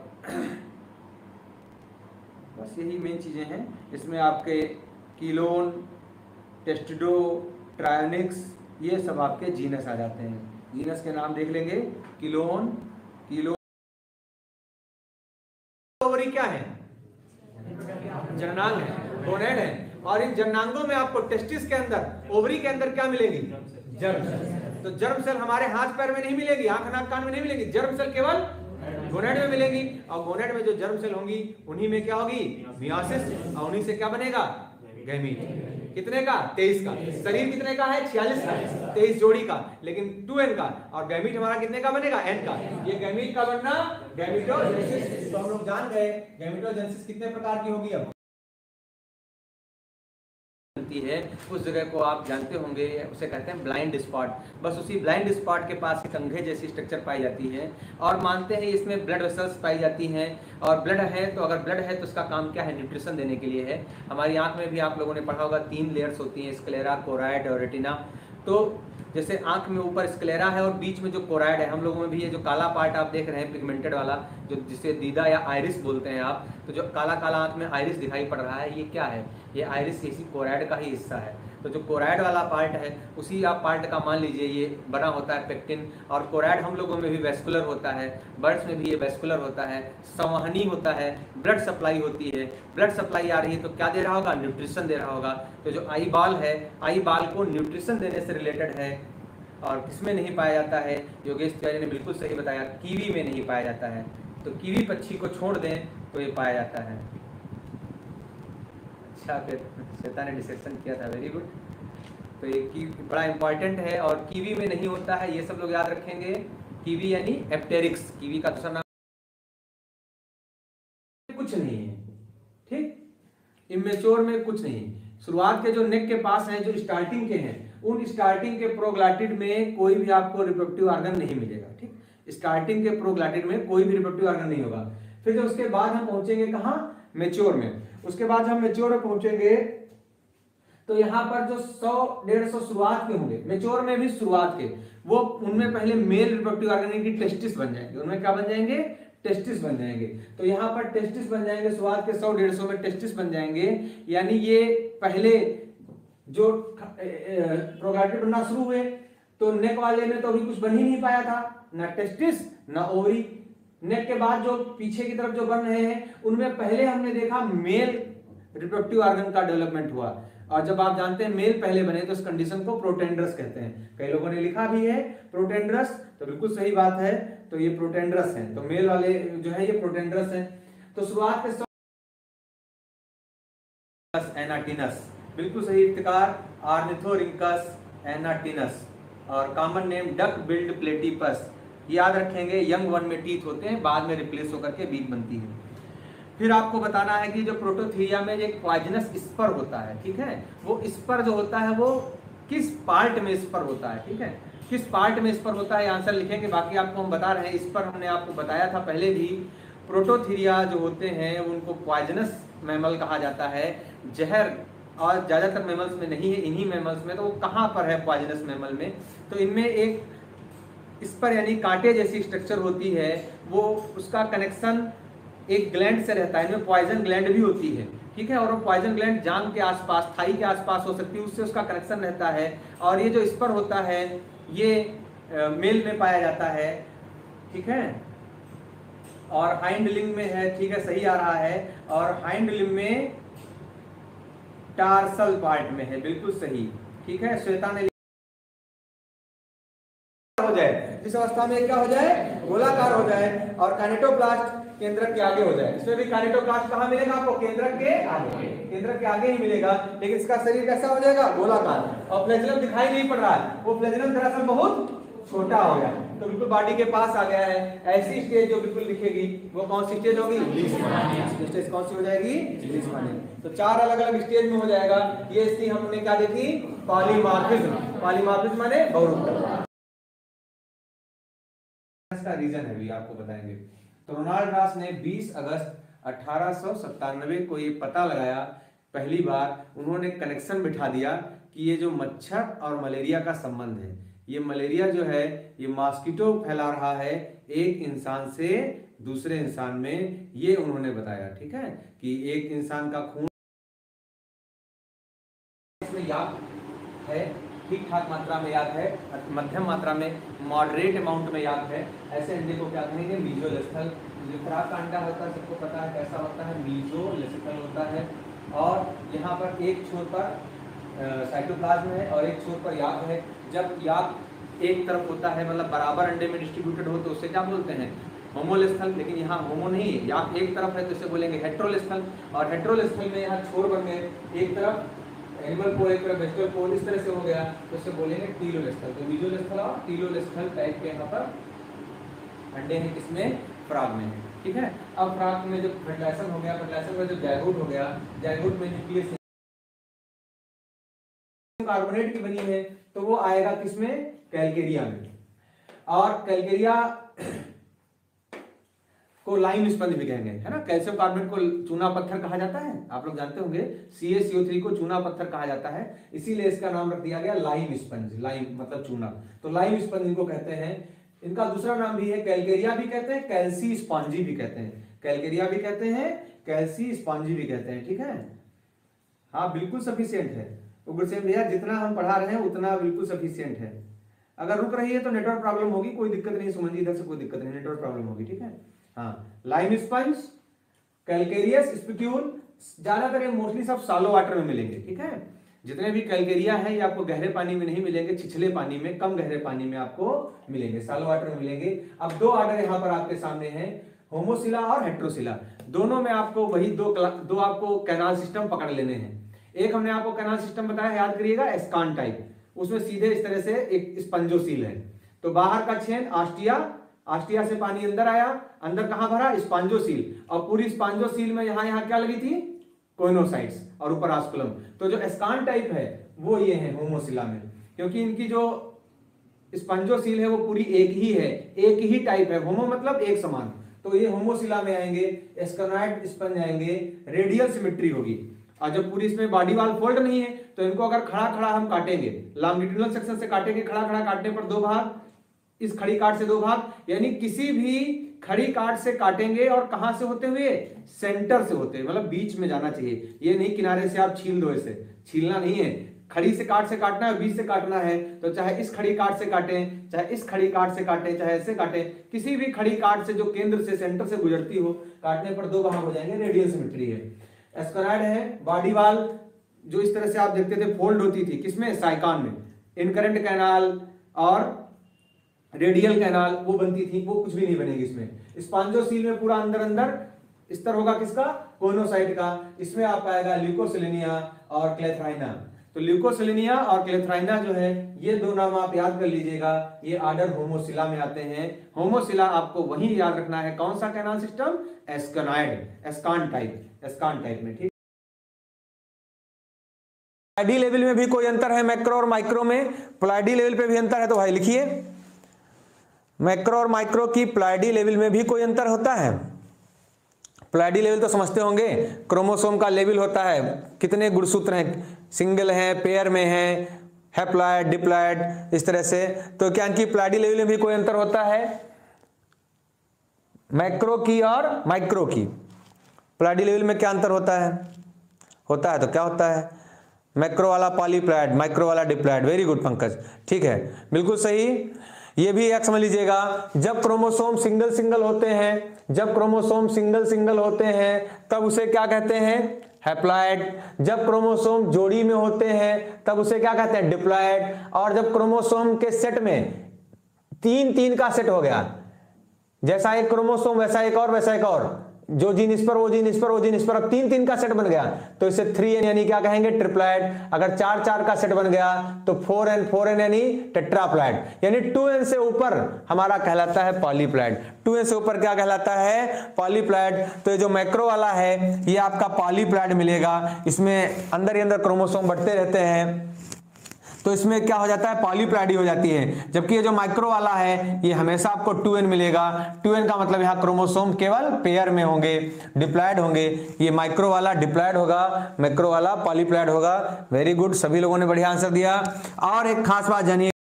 बस यही मेन चीज़ें हैं। इसमें आपके कीलोन, टेस्टिडो, ट्रायोनिक्स, ये सब आपके जीनस आ जाते हैं। जीनस के नाम देख लेंगे, कीलोन, ओवरी क्या है? जननांग है, गोनेड है। और इन जननांगों में आपको टेस्टिस के अंदर, ओवरी के अंदर क्या मिलेगी? Germ cell. तो जर्म सेल हमारे हाथ पैर में नहीं मिलेगी, आंख नाक कान में नहीं मिलेगी, जर्म सेल केवल गोनेड में मिलेगी। और गोनेड में जो जर्म सेल होंगी, उन्हीं में क्या होगी? मियोसिस, और उन्हीं से क्या बनेगा? गैमीट। कितने का? 23 का। शरीर कितने का है? 46 का, 23 जोड़ी का, लेकिन 2n का। और गैमीट हमारा कितने का बनेगा? n का। ये गैमीट का बनना गैमीटोजेनेसिस। तो हम लोग जान गए गैमीटोजेनेसिस कितने प्रकार की होगी। अब है उस जगह को आप जानते होंगे, उसे कहते हैं ब्लाइंड स्पॉट। बस उसी ब्लाइंड स्पॉट के पास एक कंघे जैसी स्ट्रक्चर पाई जाती है, और मानते हैं इसमें ब्लड वेसल्स पाई जाती हैं। और ब्लड है तो अगर ब्लड है तो उसका काम क्या है? न्यूट्रिशन देने के लिए है। हमारी आंख में भी आप लोगों ने पढ़ा होगा 3 लेयर्स होती हैं, स्क्लेरा, कोराइड और रेटिना। तो जैसे आंख में ऊपर स्क्लेरा है और बीच में जो कोराइड है, हम लोगों में भी ये जो काला पार्ट आप देख रहे हैं पिगमेंटेड वाला, जो जिसे दीदा या आइरिस बोलते हैं आप, तो जो काला काला आंख में आइरिस दिखाई पड़ रहा है, ये क्या है? ये आइरिस इसी कोराइड का ही हिस्सा है। तो जो कोराइड वाला पार्ट है उसी आप पार्ट का मान लीजिए ये बना होता है पेक्टिन। और कोराइड हम लोगों में भी वेस्कुलर होता है, बर्ड्स में भी ये वेस्कुलर होता है, संवहनी होता है, ब्लड सप्लाई होती है। ब्लड सप्लाई आ रही है तो क्या दे रहा होगा? न्यूट्रिशन दे रहा होगा। तो जो आई बॉल है, आई बॉल को न्यूट्रिशन देने से रिलेटेड है। और किसमें नहीं पाया जाता है? योगेश तिवारी ने बिल्कुल सही बताया, कीवी में नहीं पाया जाता है। तो कीवी पक्षी को छोड़ दें तो ये पाया जाता है। अच्छा, फिर श्वेता ने डिस्कशन किया था, वेरी गुड। तो ये कीवी बड़ा इंपॉर्टेंट है और कीवी में नहीं होता है, ये सब लोग याद रखेंगे। कीवी यानी एप्टेरिक्स, कीवी का दूसरा नाम कुछ नहीं है, ठीक। इमेच्योर में कुछ नहीं। शुरुआत के जो नेक के पास हैं, जो स्टार्टिंग के हैं, उन स्टार्टिंग के प्रोग्लैटिड में कोई भी आपको रिप्रोडक्टिव ऑर्गन नहीं मिलेगा, ठीक। स्टार्टिंग के प्रोग्लैटिड में कोई भी रिप्रोडक्टिव ऑर्गन नहीं होगा। फिर जो उसके बाद हम पहुंचेंगे कहाँ? मैच्योर में। उसके बाद हम मैच्योर में पहुंचेंगे तो यहाँ पर जो 100-150 शुरुआत के होंगे, मैच्योर में भी शुरुआत के, वो उनमें पहले मेल रिप्रोडक्टिव ऑर्गन की टेस्टिस बन जाएंगे। उनमें क्या बन जाएंगे? टेस्टिस बन जाएंगे। तो यहाँ पर टेस्टिस बन जाएंगे, शुरुआत के 100-150 में टेस्टिस बन जाएंगे। यानी ये पहले जो प्रोग्लैटिड बनना शुरू हुए तो नेक वाले में तो अभी कुछ बन ही नहीं पाया था, ना टेस्टिस ना ओवरी। नेक के बाद जो पीछे की तरफ जो बन रहे हैं उनमें पहले हमने देखा मेल रिप्रोडक्टिव ऑर्गन का डेवलपमेंट हुआ। और जब आप जानते हैं मेल पहले बने तो इस कंडीशन को प्रोटेंड्रस कहते हैं। कई लोगों ने लिखा भी है प्रोटेंड्रस, तो बिल्कुल सही बात है। तो ये प्रोटेंड्रस है, तो मेल वाले जो है ये प्रोटेंड्रस है। तो शुरुआत के एनाटिनस, बिल्कुल सही इफ्तिकार, ऑर्निथोरिंकस एनाटिनस। और common name duck billed platypus, याद रखेंगे। यंग वन में टीथ होते हैं, बाद में रिप्लेस होकर के बीक बनती है। फिर आपको बताना है कि जो प्रोटोथीरिया में एक पॉइजनस स्पर होता है, ठीक है, वो स्पर जो होता है वो किस पार्ट में स्पर होता है, ठीक है, किस पार्ट में स्पर होता है, आंसर लिखेंगे। बाकी आपको हम बता रहे हैं, स्पर हमने आपको बताया था पहले भी। प्रोटोथीरिया जो होते हैं उनको पॉइजनस मैमल कहा जाता है, जहर। और ज्यादातर मैमल्स में नहीं है, इन्हीं मैमल्स में। तो वो कहाँ पर है पॉइजनस मैमल में? तो इनमें एक स्पर यानी कांटे जैसी स्ट्रक्चर होती है, वो उसका कनेक्शन एक ग्लैंड से रहता है। इनमें पॉइजन ग्लैंड भी होती है, ठीक है, और वो पॉइजन ग्लैंड जांघ के आसपास, थाई के आसपास हो सकती है, उससे उसका कनेक्शन रहता है। और ये जो स्पर होता है ये मेल में पाया जाता है, ठीक है, और हाइंड लिंग में है, ठीक है, सही आ रहा है। और हाइंड लिंग में टार्सल पार्ट में है, बिल्कुल सही, ठीक है। श्वेता ने हो जाए, जिस अवस्था में क्या हो जाए? गोलाकार हो जाए और काइनेटोप्लास्ट केंद्रक के आगे हो जाए। इसमें भी काइनेटोप्लास्ट कहाँ मिलेगा आपको? केंद्रक के आगे, केंद्रक के आगे ही मिलेगा। लेकिन इसका शरीर कैसा हो जाएगा? गोलाकार। और फ्लैजेलम दिखाई नहीं पड़ रहा है, वो फ्लैजेलम दरअसल बहुत छोटा हो गया, तो बिल्कुल बॉडी के पास आ गया है। ऐसी स्टेज जो बिल्कुल दिखेगी वो कौन सी स्टेज होगी? स्टेज कौन सी हो जाएगी? तो 4 अलग अलग स्टेज में हो जाएगा। ये स्थिति हमने क्या देखी? पॉलीमॉर्फिज्म। पॉलीमॉर्फिज्म माने बहुरूपता का रीजन है भी आपको बताएंगे। तो रोनाल्ड रॉस ने 20 अगस्त 1897 को ये पता लगाया, पहली बार उन्होंने कनेक्शन बिठा दिया कि ये जो मच्छर और मलेरिया का संबंध है, ये मलेरिया जो है ये मॉस्किटो फैला रहा है एक इंसान से दूसरे इंसान में, ये उन्होंने बताया, ठीक है, कि एक इंसान का खून इसमें याद है, ठीक ठाक मात्रा में याद है, मध्यम मात्रा में, मॉडरेट अमाउंट में याद है। ऐसे अंडे को क्या कहेंगे? मीजोलेस्थल। जो खराब का अंडा होता है सबको पता है कैसा होता है, मीजोलेस्थल होता है। और यहाँ पर एक छोर पर साइटोप्लाज्म है और एक छोर पर याक है। जब याक एक तरफ होता है, मतलब बराबर अंडे में डिस्ट्रीब्यूटेड हो, तो उससे क्या बोलते हैं? होमोलेस्थल। लेकिन यहाँ होमो नहीं है, याक एक तरफ है तो इसे बोलेंगे हेट्रोलेस्थल। और हेट्रोलेस्थल में यहाँ छोर बन गए, एक तरफ एनिमल पोल एक तरफ वेजिटल पोल, इस तरह से हो गया, तो इसे बोलेंगे टीलोलेस्थल। तो मीजोलेस्थल और टीलोलेस्थल टाइप के यहाँ पर अंडे हैं, किसमें? फ्रॉग में, ठीक है। अब फ्रॉग में जब फर्टिलाइजेशन हो गया, फर्टिलाइजेशन में जब जायगोट हो गया, जायगोट में न्यूक्लियस कार्बोनेट की बनी है, तो वो आएगा किसमें? कैलकेरिया में। और कैलकेरिया को लाइम स्पंज भी कहेंगे, है ना। कैल्शियम कार्बोनेट को चूना पत्थर कहा जाता है, आप लोग जानते होंगे। CaCO3 को चूना पत्थर कहा जाता है, इसीलिए इसका नाम रख दिया गया लाइम स्पंज। लाइम मतलब चूना, तो लाइम स्पंज इनको कहते हैं। इनका दूसरा नाम भी है, कैलकेरिया भी कहते हैं, कैल्सी स्पॉन्जी भी कहते हैं। कैलकेरिया भी कहते हैं, कैल्सी स्पॉन्जी भी कहते हैं, ठीक है। हाँ बिल्कुल सफिशिएंट है उग्रसेन भैया, जितना हम पढ़ा रहे हैं उतना बिल्कुल सफिशिएंट है। अगर रुक रही है तो नेटवर्क प्रॉब्लम होगी, कोई दिक्कत नहीं सुमन जी, इधर से कोई दिक्कत नहीं, नेटवर्क प्रॉब्लम होगी, ठीक है। हाँ, लाइम स्पंज, कैलकेरियस स्पिक्यूल, ज्यादातर ये मोस्टली सब सालो वाटर में मिलेंगे, ठीक है। जितने भी कैलकेरिया है ये आपको गहरे पानी में नहीं मिलेंगे, छिछले पानी में, कम गहरे पानी में आपको मिलेंगे, सालो वाटर में मिलेंगे। अब दो ऑर्डर यहाँ पर आपके सामने हैं, होमोसिला और हेट्रोसिला। दोनों में आपको वही दो आपको कैनाल सिस्टम पकड़ लेने हैं। एक हमने आपको कैनाल सिस्टम बताया, याद करिएगा, एस्कान टाइप, उसमें सीधे इस तरह से एक स्पंजोसील है। तो बाहर का छेद आस्टिया, आस्टिया से पानी अंदर आया, अंदर कहां भरा, स्पंजोसील, और पूरी स्पंजोसील में यहां क्या लगी थी, कोइनोसाइट्स, और ऊपर आस्कुलम। तो जो एस्कान टाइप है वो ये है होमोसिला में, क्योंकि इनकी जो स्पंजोसील है वो पूरी एक ही है, एक ही टाइप है। होमो मतलब एक समान, तो ये होमोसिला में आएंगे। एस्कानॉइड स्पंज आएंगे, रेडियल सिमेट्री होगी। और जब पूरी इसमें बॉडी वाल फोल्ड नहीं है तो इनको अगर खड़ा खड़ा हम काटेंगे, लॉन्गिट्यूडिनल सेक्शन से काटेंगे, खड़ा खड़ा काटने पर दो भाग, इस खड़ी काट से दो भाग, यानी किसी भी खड़ी काट से काटेंगे और कहां से होते हुए, सेंटर से होते हुए, मतलब बीच में जाना चाहिए। ये नहीं किनारे से आप छील दो, इसे छीलना नहीं है, खड़ी से काटना है, बीच से काटना है। तो चाहे इस खड़ी काट से काटें, चाहे इस खड़ी काट से काटें, चाहे ऐसे काटें, किसी भी खड़ी काट से जो केंद्र से सेंटर से गुजरती हो, काटने पर दो भाग हो जाएंगे, रेडियल सिमेट्री है। एस्कानॉइड है, बॉडी वाल जो इस तरह से आप देखते थे फोल्ड होती थी, किसमें, साइकान में। इनकरेंट कैनाल और रेडियल कैनाल वो बनती थी, वो कुछ भी नहीं बनेगी इसमें। स्पॉन्जोसील में पूरा अंदर अंदर स्तर होगा किसका, कोइनोसाइट का। इसमें आप पाएगा ल्यूकोसिलिनिया और क्लेथ्राइना। तो ल्यूकोसिलिनिया और क्लेथ्राइना जो है, ये दो नाम आप याद कर लीजिएगा, ये ऑर्डर होमोसिला में आते हैं। होमोसिला आपको वही याद रखना है, कौन सा canal system, asconoid, ascon type में, ठीक। प्लाइडी लेवल में भी कोई अंतर है मैक्रो और माइक्रो में, प्लाइडी लेवल पे भी अंतर है, तो भाई लिखिए, मैक्रो और माइक्रो की प्लाइडी लेवल में भी कोई अंतर होता है। प्लाइडी लेवल तो समझते होंगे, क्रोमोसोम का लेवल होता है, कितने गुणसूत्र हैं, सिंगल हैं, पेयर में हैं, हैप्लॉइड, डिप्लॉइड, इस तरह से। तो क्या इनकी प्लाइडी लेवल में भी कोई अंतर होता है, मैक्रो की और माइक्रो की प्लाइडी लेवल में क्या अंतर होता है? तो क्या होता है, मैक्रो वाला पॉलीप्लॉइड, माइक्रो वाला डिप्लॉइड। वेरी गुड पंकज, ठीक है, बिल्कुल सही। ये भी एक समझ लीजिएगा, जब क्रोमोसोम सिंगल सिंगल होते हैं, जब क्रोमोसोम सिंगल सिंगल होते हैं तब उसे क्या कहते हैं, हैप्लॉइड। जब क्रोमोसोम जोड़ी में होते हैं तब उसे क्या कहते हैं, डिप्लॉइड। और जब क्रोमोसोम के सेट में तीन तीन का सेट हो गया, जैसा एक क्रोमोसोम वैसा एक और, वैसा एक और, जो जीन इस पर, वो जीन इस पर, वो जीन इस पर, अब तीन तीन का सेट बन गया तो इसे 3n यानी क्या कहेंगे, ट्रिप्लॉइड। अगर 4 4 का सेट बन गया तो 4n यानी टेट्राप्लॉइड। यानी 2n से ऊपर हमारा कहलाता है पॉलीप्लॉइड। 2n से ऊपर क्या कहलाता है, पॉलीप्लॉइड। तो ये जो मैक्रो वाला है ये आपका पॉलीप्लॉइड मिलेगा, इसमें अंदर ही अंदर क्रोमोसोम बढ़ते रहते हैं, तो इसमें क्या हो जाता है, पॉलीप्लॉइडी हो जाती है। जबकि ये जो माइक्रो वाला है ये हमेशा आपको 2n मिलेगा। 2n का मतलब यहाँ क्रोमोसोम केवल पेयर में होंगे, डिप्लॉइड होंगे। ये माइक्रो वाला डिप्लॉइड होगा, मैक्रो वाला पॉलीप्लॉइड होगा। वेरी गुड, सभी लोगों ने बढ़िया आंसर दिया। और एक खास बात जानिए,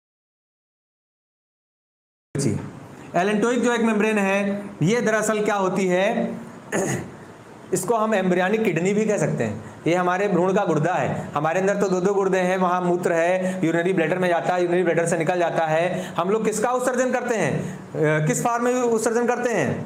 एलेंटोइक जो एक मेम्ब्रेन है ये दरअसल क्या होती है, इसको हम एम्ब्रियोनिक किडनी भी कह सकते हैं। ये हमारे भ्रूण का गुर्दा है, हमारे अंदर तो दो गुर्दे हैं, वहाँ मूत्र है, यूरिनरी ब्लैडर में जाता है, यूरिनरी ब्लैडर से निकल जाता है। हम लोग किसका उत्सर्जन करते हैं, किस फॉर्म में उत्सर्जन करते हैं?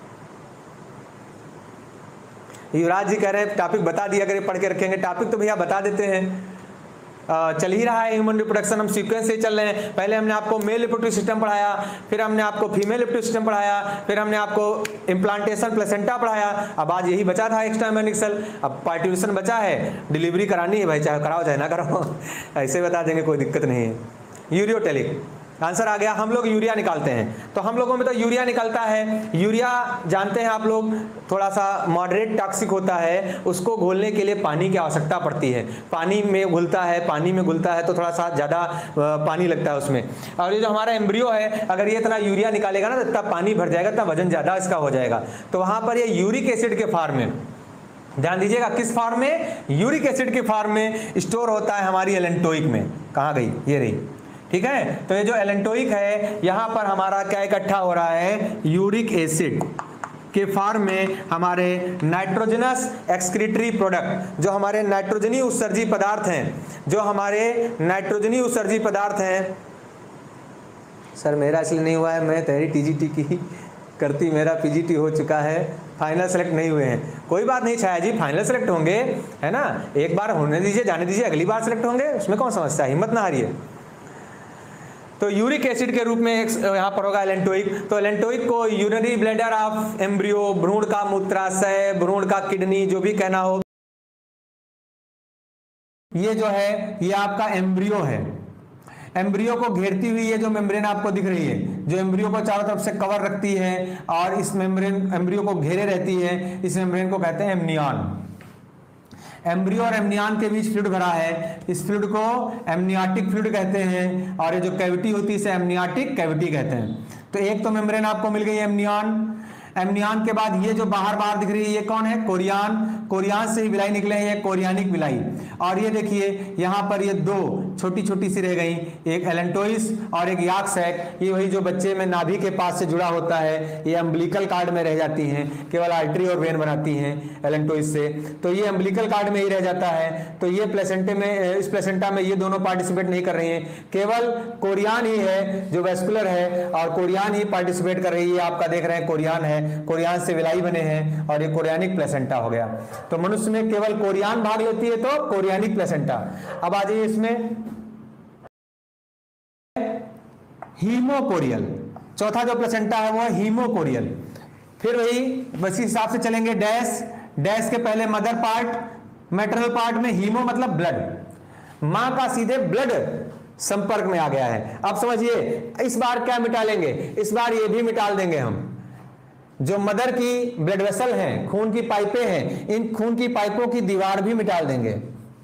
युवराज जी कह रहे हैं टॉपिक बता दिया करिए, पढ़ के रखेंगे। टॉपिक तो भैया बता देते हैं, चल ही रहा है ह्यूमन रिप्रोडक्शन, हम सीक्वेंस से चल रहे हैं। पहले हमने आपको मेल रिप्रोडक्टिव सिस्टम पढ़ाया, फिर हमने आपको फीमेल रिप्रोडक्टिव सिस्टम पढ़ाया, फिर हमने आपको इम्प्लांटेशन प्लेसेंटा पढ़ाया। अब आज यही बचा था एक्स्ट्रा एम्ब्रियोनिक सेल, अब पार्टिशन बचा है, डिलीवरी करानी है भाई, चाहे कराओ चाहे ना कराओ, ऐसे बता देंगे, कोई दिक्कत नहीं है। यूरियोटेलिक, आंसर आ गया। हम लोग यूरिया निकालते हैं, तो हम लोगों में तो यूरिया निकलता है। यूरिया जानते हैं आप लोग थोड़ा सा मॉडरेट टॉक्सिक होता है, उसको घोलने के लिए पानी की आवश्यकता पड़ती है। पानी में घुलता है, पानी में घुलता है तो थोड़ा सा ज़्यादा पानी लगता है उसमें। और ये जो हमारा एम्ब्रियो है, अगर ये इतना यूरिया निकालेगा ना तो इतना पानी भर जाएगा, इतना वजन ज़्यादा इसका हो जाएगा। तो वहाँ पर ये यूरिक एसिड के फॉर्म में, ध्यान दीजिएगा, किस फॉर्म में? यूरिक एसिड के फॉर्म में स्टोर होता है हमारी एलेंटोइक में। कहाँ गई? ये रही, ठीक है। तो ये जो एलेंटोइक है, यहाँ पर हमारा क्या इकट्ठा हो रहा है? यूरिक एसिड के फॉर्म में हमारे नाइट्रोजनस एक्सक्रीटरी प्रोडक्ट, जो हमारे नाइट्रोजनी उत्सर्जी पदार्थ हैं, जो हमारे नाइट्रोजनी उत्सर्जी पदार्थ हैं। सर मेरा इसलिए नहीं हुआ है, मैं तैयारी टीजीटी की करती, मेरा पीजीटी हो चुका है, फाइनल सेलेक्ट नहीं हुए हैं। कोई बात नहीं छाया जी, फाइनल सेलेक्ट होंगे, है ना, एक बार होने दीजिए, जाने दीजिए, अगली बार सेलेक्ट होंगे, उसमें कौन समस्या है, हिम्मत ना हारिए। तो यूरिक एसिड के रूप में एक यहाँ पर होगा एलेंटोइक। तो एलेंटोइक को यूरिनरी ब्लैडर ऑफ एम्ब्रियो, भ्रूण का मूत्राशय, भ्रूण का किडनी, जो भी कहना हो, ये जो है ये आपका एम्ब्रियो है। एम्ब्रियो को घेरती हुई ये जो मेम्ब्रेन आपको दिख रही है, जो एम्ब्रियो को चारों तरफ से कवर रखती है और इस मेम्ब्रेन एम्ब्रियो को घेरे रहती है, इस मेम्ब्रेन को कहते हैं एमनियॉन। एम्ब्रियो और एमनियॉन के बीच फ्लूइड भरा है, इस फ्लूइड को एमनियाटिक फ्लूइड कहते हैं, और ये जो कैविटी होती है इसे एमनियाटिक कैविटी कहते हैं। तो एक तो मेम्ब्रेन आपको मिल गई एमनियॉन। एमनियॉन के बाद ये जो बाहर दिख रही है ये कौन है? कोरियान। कोरियान से ही विलाई निकले हैं, ये कोरियानिक विलाई। और ये देखिए यहाँ पर ये दो छोटी छोटी सी रह गई, एक एलेंटोइस और एक याक सैक। ये वही जो बच्चे में नाभि के पास से जुड़ा होता है, ये अम्बिलिकल कार्ड में रह जाती हैं, केवल आर्टरी और वेन बनाती हैं एलेंटोइस से। तो ये अम्बिलिकल कार्ड में ही रह जाता है। तो ये प्लेसेंटे में, इस प्लेसेंटा में ये दोनों पार्टिसिपेट नहीं कर रही हैं, केवल कोरियान ही है जो वेस्कुलर है, और कोरियान ही पार्टिसिपेट कर रही है। आपका देख रहे हैं कोरियान है, कोरियान से विलाई बने हैं, और ये कोरियानिक प्लेसेंटा हो गया। तो मनुष्य में केवल कोरियान भाग लेती है तो कोरियानिक प्लेसेंटा। अब आ जाइए इसमें हीमोकोरियल, चौथा जो प्लेसेंटा है वो है हीमोकोरियल। फिर वही बस हिसाब से चलेंगे, डैश, डैश के पहले मदर पार्ट, मैटरनल पार्ट में हीमो मतलब ब्लड, मां का सीधे ब्लड संपर्क में आ गया है। अब समझिए इस बार क्या मिटा लेंगे, इस बार ये भी मिटाल देंगे हम। जो मदर की ब्लड वेसल हैं, खून की पाइपें हैं, इन खून की पाइपों की दीवार भी मिटाल देंगे।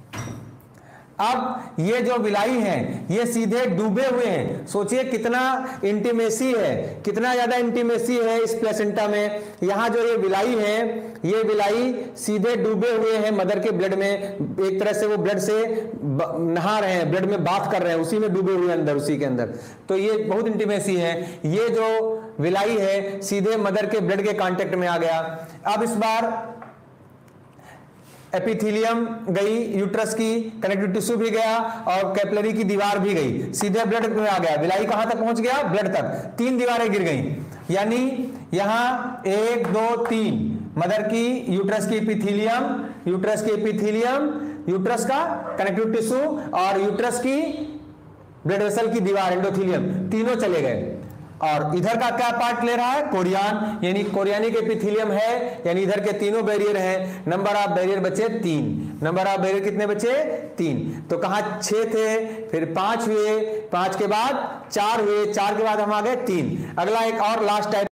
अब ये जो विलाई हैं ये सीधे डूबे हुए हैं। सोचिए कितना इंटीमेसी है, कितना ज्यादा इंटीमेसी है इस प्लेसेंटा में। यहाँ जो ये विलाई है, ये विलाई सीधे डूबे हुए हैं मदर के ब्लड में, एक तरह से वो ब्लड से नहा रहे हैं, ब्लड में बाथ कर रहे हैं, उसी में डूबे हुए अंदर, उसी के अंदर। तो ये बहुत इंटीमेसी है। ये जो विलाई है सीधे मदर के ब्लड के कांटेक्ट में आ गया। अब इस बार एपिथेलियम गई, यूट्रस की कनेक्टिव टिश्यू भी गया, और कैपिलरी की दीवार भी गई, सीधे ब्लड में आ गया। विलाई कहां तक पहुंच गया? ब्लड तक। 3 दीवारें गिर गई, यानी यहां 1 2 3, मदर की, यूट्रस की एपिथेलियम, यूट्रस की एपिथेलियम, यूट्रस का कनेक्टिव टिश्यू और यूट्रस की ब्लड वेसल की दीवार एंडोथेलियम, तीनों चले गए। और इधर का क्या पार्ट ले रहा है? कोरियान, यानी कोरियानिक एपिथेलियम है, यानी इधर के तीनों बैरियर हैं। नंबर ऑफ बैरियर बचे 3। नंबर ऑफ बैरियर कितने बचे? 3। तो कहा 6 थे, फिर 5 हुए, 5 के बाद 4 हुए, 4 के बाद हम आ गए 3। अगला एक और लास्ट टाइप।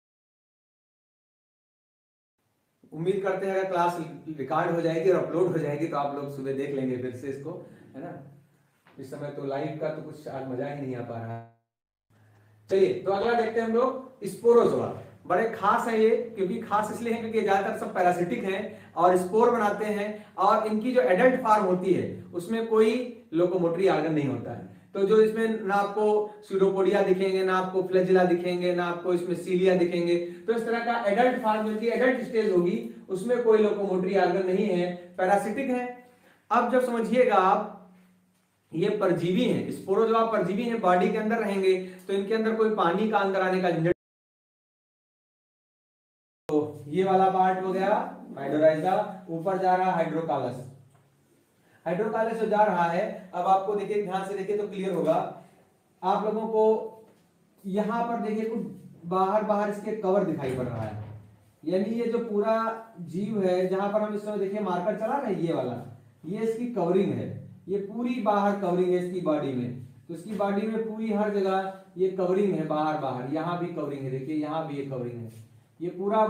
उम्मीद करते हैं अगर क्लास रिकॉर्ड हो जाएगी और अपलोड हो जाएगी तो आप लोग सुबह देख लेंगे फिर से इसको, है ना। इस समय तो लाइव का तो कुछ आज मजा ही नहीं आ पा रहा है। चलिए तो अगला देखते हैं हम लोग स्पोरोजोआ। बड़े खास है ये, क्योंकि खास इसलिए है क्योंकि ज्यादातर सब पैरासिटिक हैं और स्पोर बनाते हैं, और इनकी जो एडल्ट फॉर्म होती है उसमें कोई लोकोमोटरी ऑर्गन नहीं होता है। तो जो इसमें ना आपको स्यूडोपोडिया दिखेंगे, ना आपको फ्लैजिला दिखेंगे, ना आपको इसमें सीलिया दिखेंगे। तो इस तरह का एडल्ट फॉर्म जो कि एडल्ट स्टेज होगी उसमें कोई लोकोमोटरी ऑर्गन नहीं है, पैरासिटिक है। अब जब समझिएगा आप, ये परजीवी हैं, स्पोरोजोआ परजीवी हैं, बॉडी के अंदर रहेंगे, तो इनके अंदर कोई पानी का अंदर आने का झंझट। तो ये वाला पार्ट हो गया हाइड्रोराइजा, ऊपर जा रहा हाइड्रोकालस। हाइड्रोकालस जो जा रहा है, अब आपको देखिए, ध्यान से देखिए तो क्लियर होगा आप लोगों को। यहां पर देखिए कुछ बाहर इसके कवर दिखाई पड़ रहा है, यानी ये जो पूरा जीव है, जहां पर हम इस समय देखिए मार्कर चला रहे हैं, ये वाला, ये इसकी कवरिंग है, ये पूरी बाहर कवरिंग है इसकी बॉडी में। तो इसकी बॉडी में पूरी हर जगह ये कवरिंग है, बाहर बाहर, यहाँ भी कवरिंग है, देखिए यहाँ भी ये कवरिंग है। ये पूरा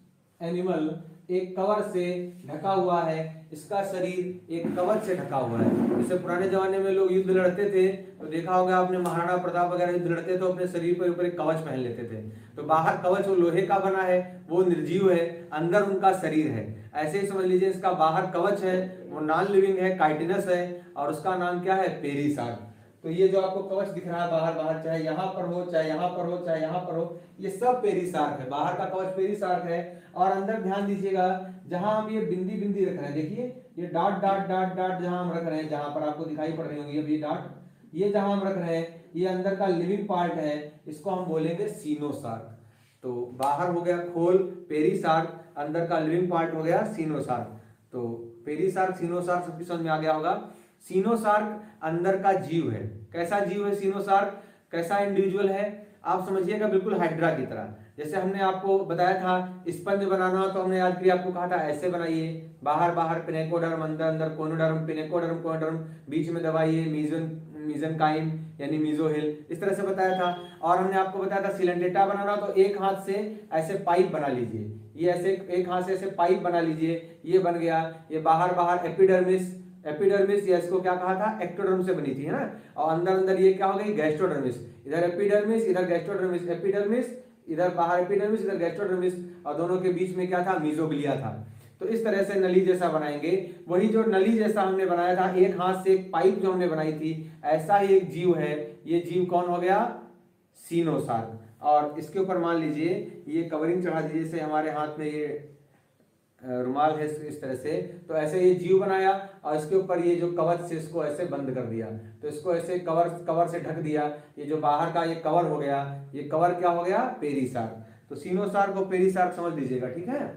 एनिमल एक कवर से ढका हुआ है, इसका शरीर एक कवच से ढका हुआ है। जैसे पुराने जमाने में लोग युद्ध लड़ते थे तो देखा होगा आपने, महाराणा प्रताप वगैरह युद्ध लड़ते तो अपने शरीर पर ऊपर एक कवच पहन लेते थे। तो बाहर कवच वो लोहे का बना है, वो निर्जीव है, अंदर उनका शरीर है। ऐसे ही समझ लीजिए इसका बाहर कवच है, वो नॉन लिविंग है, काइटिनस है, और उसका नाम क्या है, पेरिसार्क। तो ये जो आपको कवच दिख रहा है बाहर बाहर, चाहे यहाँ पर हो, चाहे यहाँ पर हो, चाहे यहाँ पर हो, ये सब पेरिसार्क है। बाहर का कवच पेरिसार्क है, और अंदर ध्यान दीजिएगा जहां हम ये बिंदी बिंदी रख रहे हैं, देखिए ये डॉट डॉट डॉट डॉट जहां हम रख रहे हैं, जहां पर आपको दिखाई पड़ रही होगी ये डॉट, ये जहां हम रख रहे हैं, ये अंदर का लिविंग पार्ट है, इसको हम बोलेंगे सीनोसार्क। तो बाहर हो गया खोल पेरिसार्क, अंदर का लिविंग पार्ट हो गया सीनोसार्क। तो पेरिसार्क सीनोसार्क सबकी समझ में आ गया होगा। सीनोसार्क अंदर का जीव है। कैसा जीव है सीनोसार्क, कैसा इंडिविजुअल है, आप समझिएगा बिल्कुल हाइड्रा की तरह। जैसे हमने आपको बताया था स्पंज बनाना हो तो हमने याद किया, आपको कहा था ऐसे बनाइए, बाहर बाहर पिनेकोडर्म, अंदर अंदर कोनोडर्म, पिनेकोडर्म कोनोडर्म, बीच में दबाइए मीजनकाइम यानी मीजोहिल, इस तरह से बताया था। और हमने आपको बताया था सिलेंडेटा बनाना तो एक हाथ से ऐसे पाइप बना लीजिए, ये ऐसे एक हाथ से ऐसे पाइप बना लीजिए, ये बन गया। ये बाहर बाहर एपिडर्मिस, एपिडर्मिस या इसको क्या कहा था, एक्टोडर्म से बनी थी, है ना। और अंदर अंदर ये क्या हो गई, गैस्ट्रोडर्मिस, इधर एपिडर्मिस इधर गैस्ट्रोडर्मिस, एपिडर्मिस इधर बाहर एपिडर्मिस इधर गैस्ट्रोडर्मिस, और दोनों के बीच में क्या था, मीजोग्लिया था। तो इस तरह से नली जैसा बनाएंगे। वही जो नली जैसा हमने बनाया था, एक हाथ से एक पाइप जो हमने बनाई थी, ऐसा ही एक जीव है। ये जीव कौन हो गया, सीनोसार्क। और इसके ऊपर मान लीजिए ये कवरिंग चढ़ा दीजिए, जैसे हमारे हाथ में ये रुमाल है इस तरह से, तो ऐसे ये जीव बनाया और इसके ऊपर ये जो कवच से इसको ऐसे बंद कर दिया, तो इसको ऐसे कवर से ढक दिया। ये जो बाहर का ये कवर हो गया, ये कवर क्या हो गया, पेरिसार्क। तो सीनोसार्क और पेरिसार्क समझ लीजिएगा, ठीक है।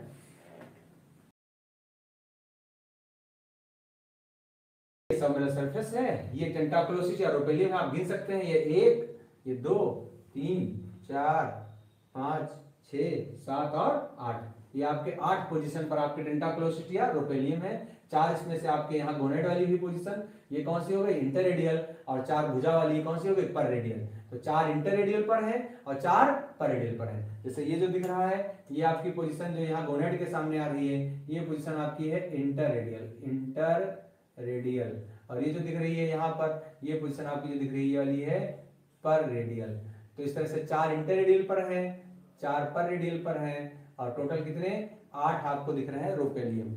सबमरीन सरफेस है, ये टेंटाकुलोसिस या रोपेलियम आप गिन सकते हैं, ये 1, ये 2, 3, 4, 5, 6, 7 और 8, ये आपके 8 पोजीशन पर आपके टेंटाकुलोसिस या रोपेलियम है। 4 इसमें से आपके यहाँ गोनेड वाली भी पोजीशन, ये कौन सी हो गई, इंटररेडियल, और 4 भुजा वाली कौन सी हो गई, पररेडियल। तो 4 इंटररेडियल पर है और 4 पररेडियल पर है। जैसे ये जो दिख रहा है, ये आपकी पोजीशन जो यहाँ गोनेड के सामने आ रही है, ये पोजीशन आपकी है इंटररेडियल, इंटररेडियल। और ये जो दिख रही है यहाँ पर, ये पोजीशन आपकी जो दिख रही है वाली है पररेडियल। तो इस तरह से 4 इंटररेडियल पर है, 4 पररेडियल पर है, और टोटल कितने, 8 आपको दिख रहे हैं रोपेलियम।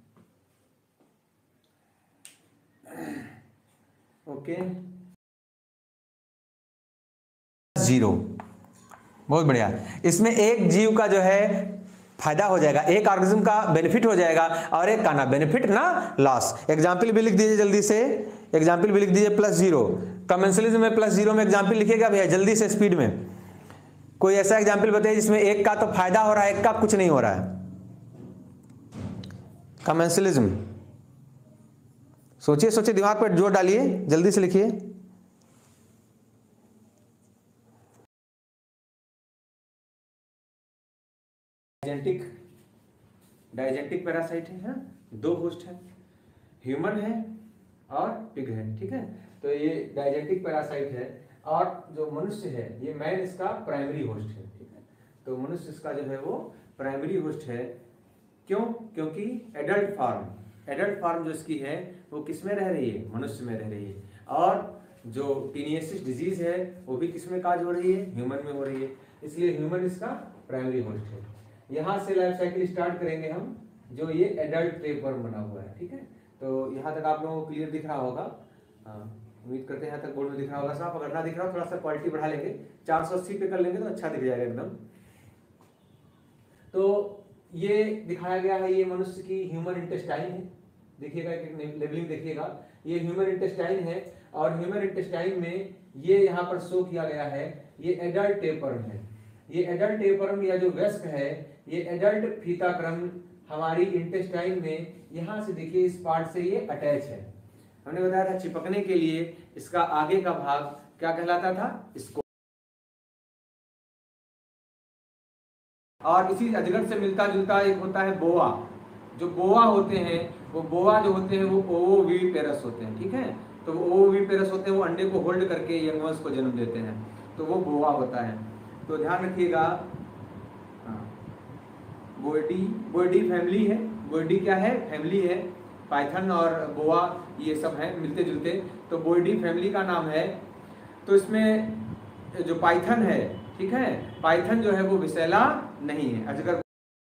ओके, 0, बहुत बढ़िया। इसमें एक जीव का जो है फायदा हो जाएगा, एक ऑर्गेनिज्म का बेनिफिट हो जाएगा और एक का ना बेनिफिट ना लॉस। एग्जाम्पल भी लिख दीजिए जल्दी से, एग्जाम्पल भी लिख दीजिए +0। कमेंसलिज्म में +0 में एग्जाम्पल लिखिएगा भैया जल्दी से स्पीड में। कोई ऐसा एग्जाम्पल बताइए जिसमें एक का तो फायदा हो रहा है, एक का कुछ नहीं हो रहा है। कमेंसलिज्म, सोचिए सोचिए, दिमाग पर जोर डालिए, जल्दी से लिखिए। डाइजेंटिक पैरासाइट है, 2 होस्ट है, ह्यूमन है और पिग है, ठीक है। तो ये डाइजेंटिक पैरासाइट है, और जो मनुष्य है ये मैन इसका प्राइमरी होस्ट है, ठीक है। तो मनुष्य इसका जो है वो प्राइमरी होस्ट है। क्यों, क्योंकि एडल्ट फार्म जो इसकी है वो किस में रह रही है, मनुष्य में रह रही है। और जो टीनियसिस डिजीज है वो भी किस में काज हो रही है, ह्यूमन में हो रही है, इसलिए ह्यूमन इसका प्राइमरी होस्ट है। यहाँ से लाइफ साइकिल स्टार्ट करेंगे हम, जो ये एडल्ट टेपवर्म बना हुआ है, ठीक है। तो यहाँ तक आप लोगों को क्लियर दिख रहा होगा, उम्मीद करते हैं यहाँ तक बोर्ड में दिख रहा होगा साफ। अगर ना दिख रहा हो थोड़ा सा क्वालिटी बढ़ा लेंगे, 480 पे कर लेंगे तो अच्छा दिख जाएगा एकदम। तो ये दिखाया गया है, ये मनुष्य की ह्यूमन इंटेस्टाइन है, देखिएगा एक लेबलिंग देखिएगा, ये ह्यूमन इंटेस्टाइन है, और ह्यूमन इंटेस्टाइन में ये यहाँ पर शो किया गया है, ये एडल्ट टेपवर्म है। ये एडल्ट टेपवर्म या जो वयस्क है, ये एडल्ट फीताक्रम हमारी इंटेस्टाइन में यहाँ से देखिए इस पार्ट से ये अटैच है। हमने बताया था चिपकने के लिए इसका आगे का भाग क्या कहलाता था, इसको। और इसी अजगर से मिलता जुलता एक होता है बोआ। जो बोआ होते हैं वो बोआ जो होते हैं वो ओविपेरस होते हैं, ठीक है। तो वो भी पेरस होते हैं, वो अंडे को होल्ड करके यंग वंस को जन्म देते हैं, तो वो बोआ होता है। तो ध्यान रखिएगा, बोइडी फैमिली है। बोइडी क्या है? फैमिली है। पाइथन और बोआ ये सब हैं मिलते जुलते, तो बोइडी फैमिली का नाम है। तो इसमें जो पाइथन है, ठीक है, पाइथन जो है वो विषैला नहीं है, अजगर।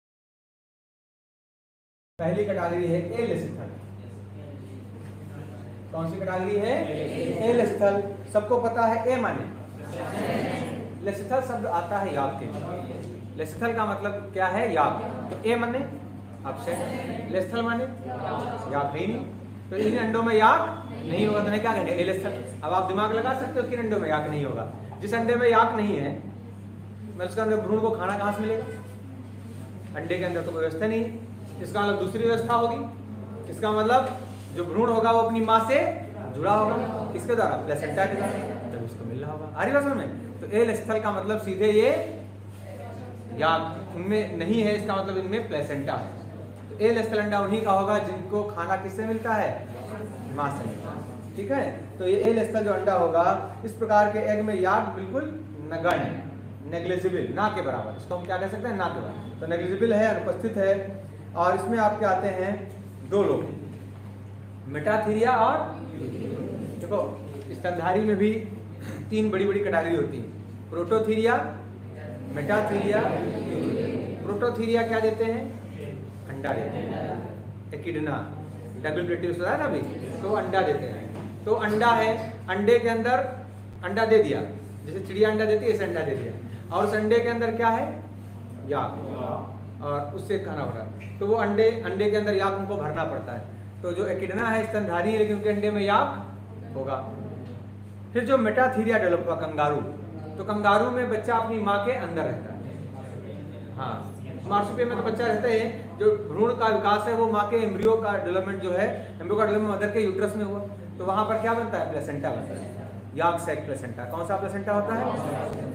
पहली कैटेगरी है एलेस्थल। कौन सी कैटेगरी है? एलेस्थल। सबको पता है ए माने लेस्थल शब्द आता है याक के। लेस्थल का मतलब क्या है? याक। तो ए माने अपसेट, लेस्थल माने याक है ही नहीं, तो इन अंडों में याक नहीं होगा, तो क्या कहेंगे? एलेस्थल। अब आप दिमाग लगा सकते हो कि अंडों में याक नहीं होगा। जिस अंडे में याक नहीं है, मैं उसके अंदर भ्रूण को खाना कहाँ से मिलेगा? अंडे के अंदर तो कोई व्यवस्था नहीं है, इसका मतलब दूसरी व्यवस्था होगी। इसका मतलब जो भ्रूण होगा वो अपनी माँ से जुड़ा होगा, किसके द्वारा? प्लेसेंटा के द्वारा, तब उसको मिल रहा होगा। आ रही बात समझ में? तो एलेस्थल का मतलब सीधे ये याक उनमें नहीं है, इसका मतलब इनमें प्लेसेंटा है। तो एलेस्थल अंडा उन्हीं का होगा जिनको खाना किससे मिलता है? माँ से मिलता है, ठीक है। तो ये एलेस्थल जो अंडा होगा, इस प्रकार के एग में याक बिल्कुल नगण्य, नेग्लिजिबल, ना के बराबर, इसको हम क्या कह सकते हैं? ना के बराबर। तो नेग्लिजिबल है, अनुपस्थित है। और इसमें आपके आते हैं दो लोग, मेटाथीरिया और देखो स्तनधारी में भी तीन बड़ी बड़ी कैटेगरी होती है, प्रोटोथीरिया, मेटाथीरिया। प्रोटोथीरिया क्या देते हैं? अंडा देते हैं। एकिडना डबल सुना है ना अभी, तो अंडा देते हैं। तो अंडा है, अंडे के अंदर अंडा दे दिया, जैसे चिड़िया अंडा देती है ऐसे अंडा दे दिया, और उस अंडे के अंदर क्या है? याक, और उससे खाना भरा। तो वो अंडे के अंदर याक उनको भरना पड़ता है। तो जो एकिडना है स्तनधारी है, लेकिन उनके अंडे में याक होगा। फिर जो मेटाथीरिया डेवलप हुआ, कंगारू, तो कंगारू में बच्चा अपनी माँ के अंदर रहता है। हाँ, मार्सुपियम में तो बच्चा रहता है, जो भ्रूण का विकास है वो माँ के एम्ब्रियो का डेवलपमेंट जो है, एम्ब्रियो का डेवलपमेंट मदर के यूट्रस में हुआ, तो वहां पर क्या बनता है? प्लेसेंटा बनता है, याक सैक प्लेसेंटा। कौन सा प्लेसेंटा होता है?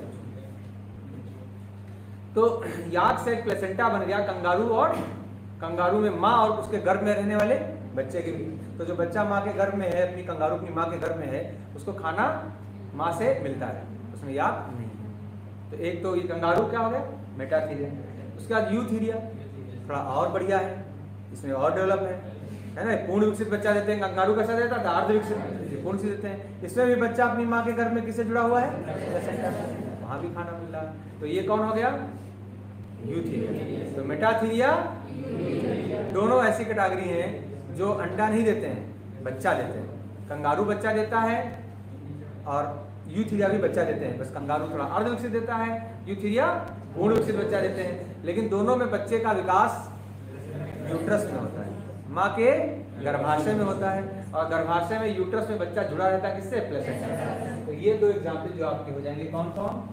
तो याक सैक प्लेसेंटा बन गया कंगारू, और कंगारू में माँ और उसके गर्भ में रहने वाले बच्चे के भी। तो जो बच्चा माँ के गर्भ में है, अपनी कंगारू अपनी माँ के गर्भ में है, उसको खाना माँ से मिलता है, उसमें याक नहीं है। तो एक तो ये कंगारू क्या हो गया? मेटाथीरिया। उसके बाद यूथीरिया, थोड़ा और बढ़िया है, इसमें और डेवलप है ना। पूर्ण विकसित बच्चा देते हैं, कंगारू कैसा देता था? अर्ध विकसित, पूर्ण से देते हैं। इसमें भी बच्चा अपनी माँ के गर्भ में किससे जुड़ा हुआ है? वहां भी खाना मिल रहा है। तो ये कौन हो गया? यूथीरिया। तो मेटाथीरिया, दोनों ऐसी कैटेगरी हैं जो अंडा नहीं देते हैं, बच्चा देते हैं। कंगारू बच्चा देता है और यूथीरिया भी बच्चा देते हैं, बस कंगारू थोड़ा अर्ध विकसित देता है, यूथीरिया पूर्ण विकसित बच्चा देते हैं। लेकिन दोनों में बच्चे का विकास यूट्रस में होता है, माँ के गर्भाशय में होता है, और गर्भाशय में यूट्रस में बच्चा जुड़ा रहता है किससे? प्लेसेंटा। तो ये दो एग्जाम्पल जो आपके हो जाएंगे, कौन कौन?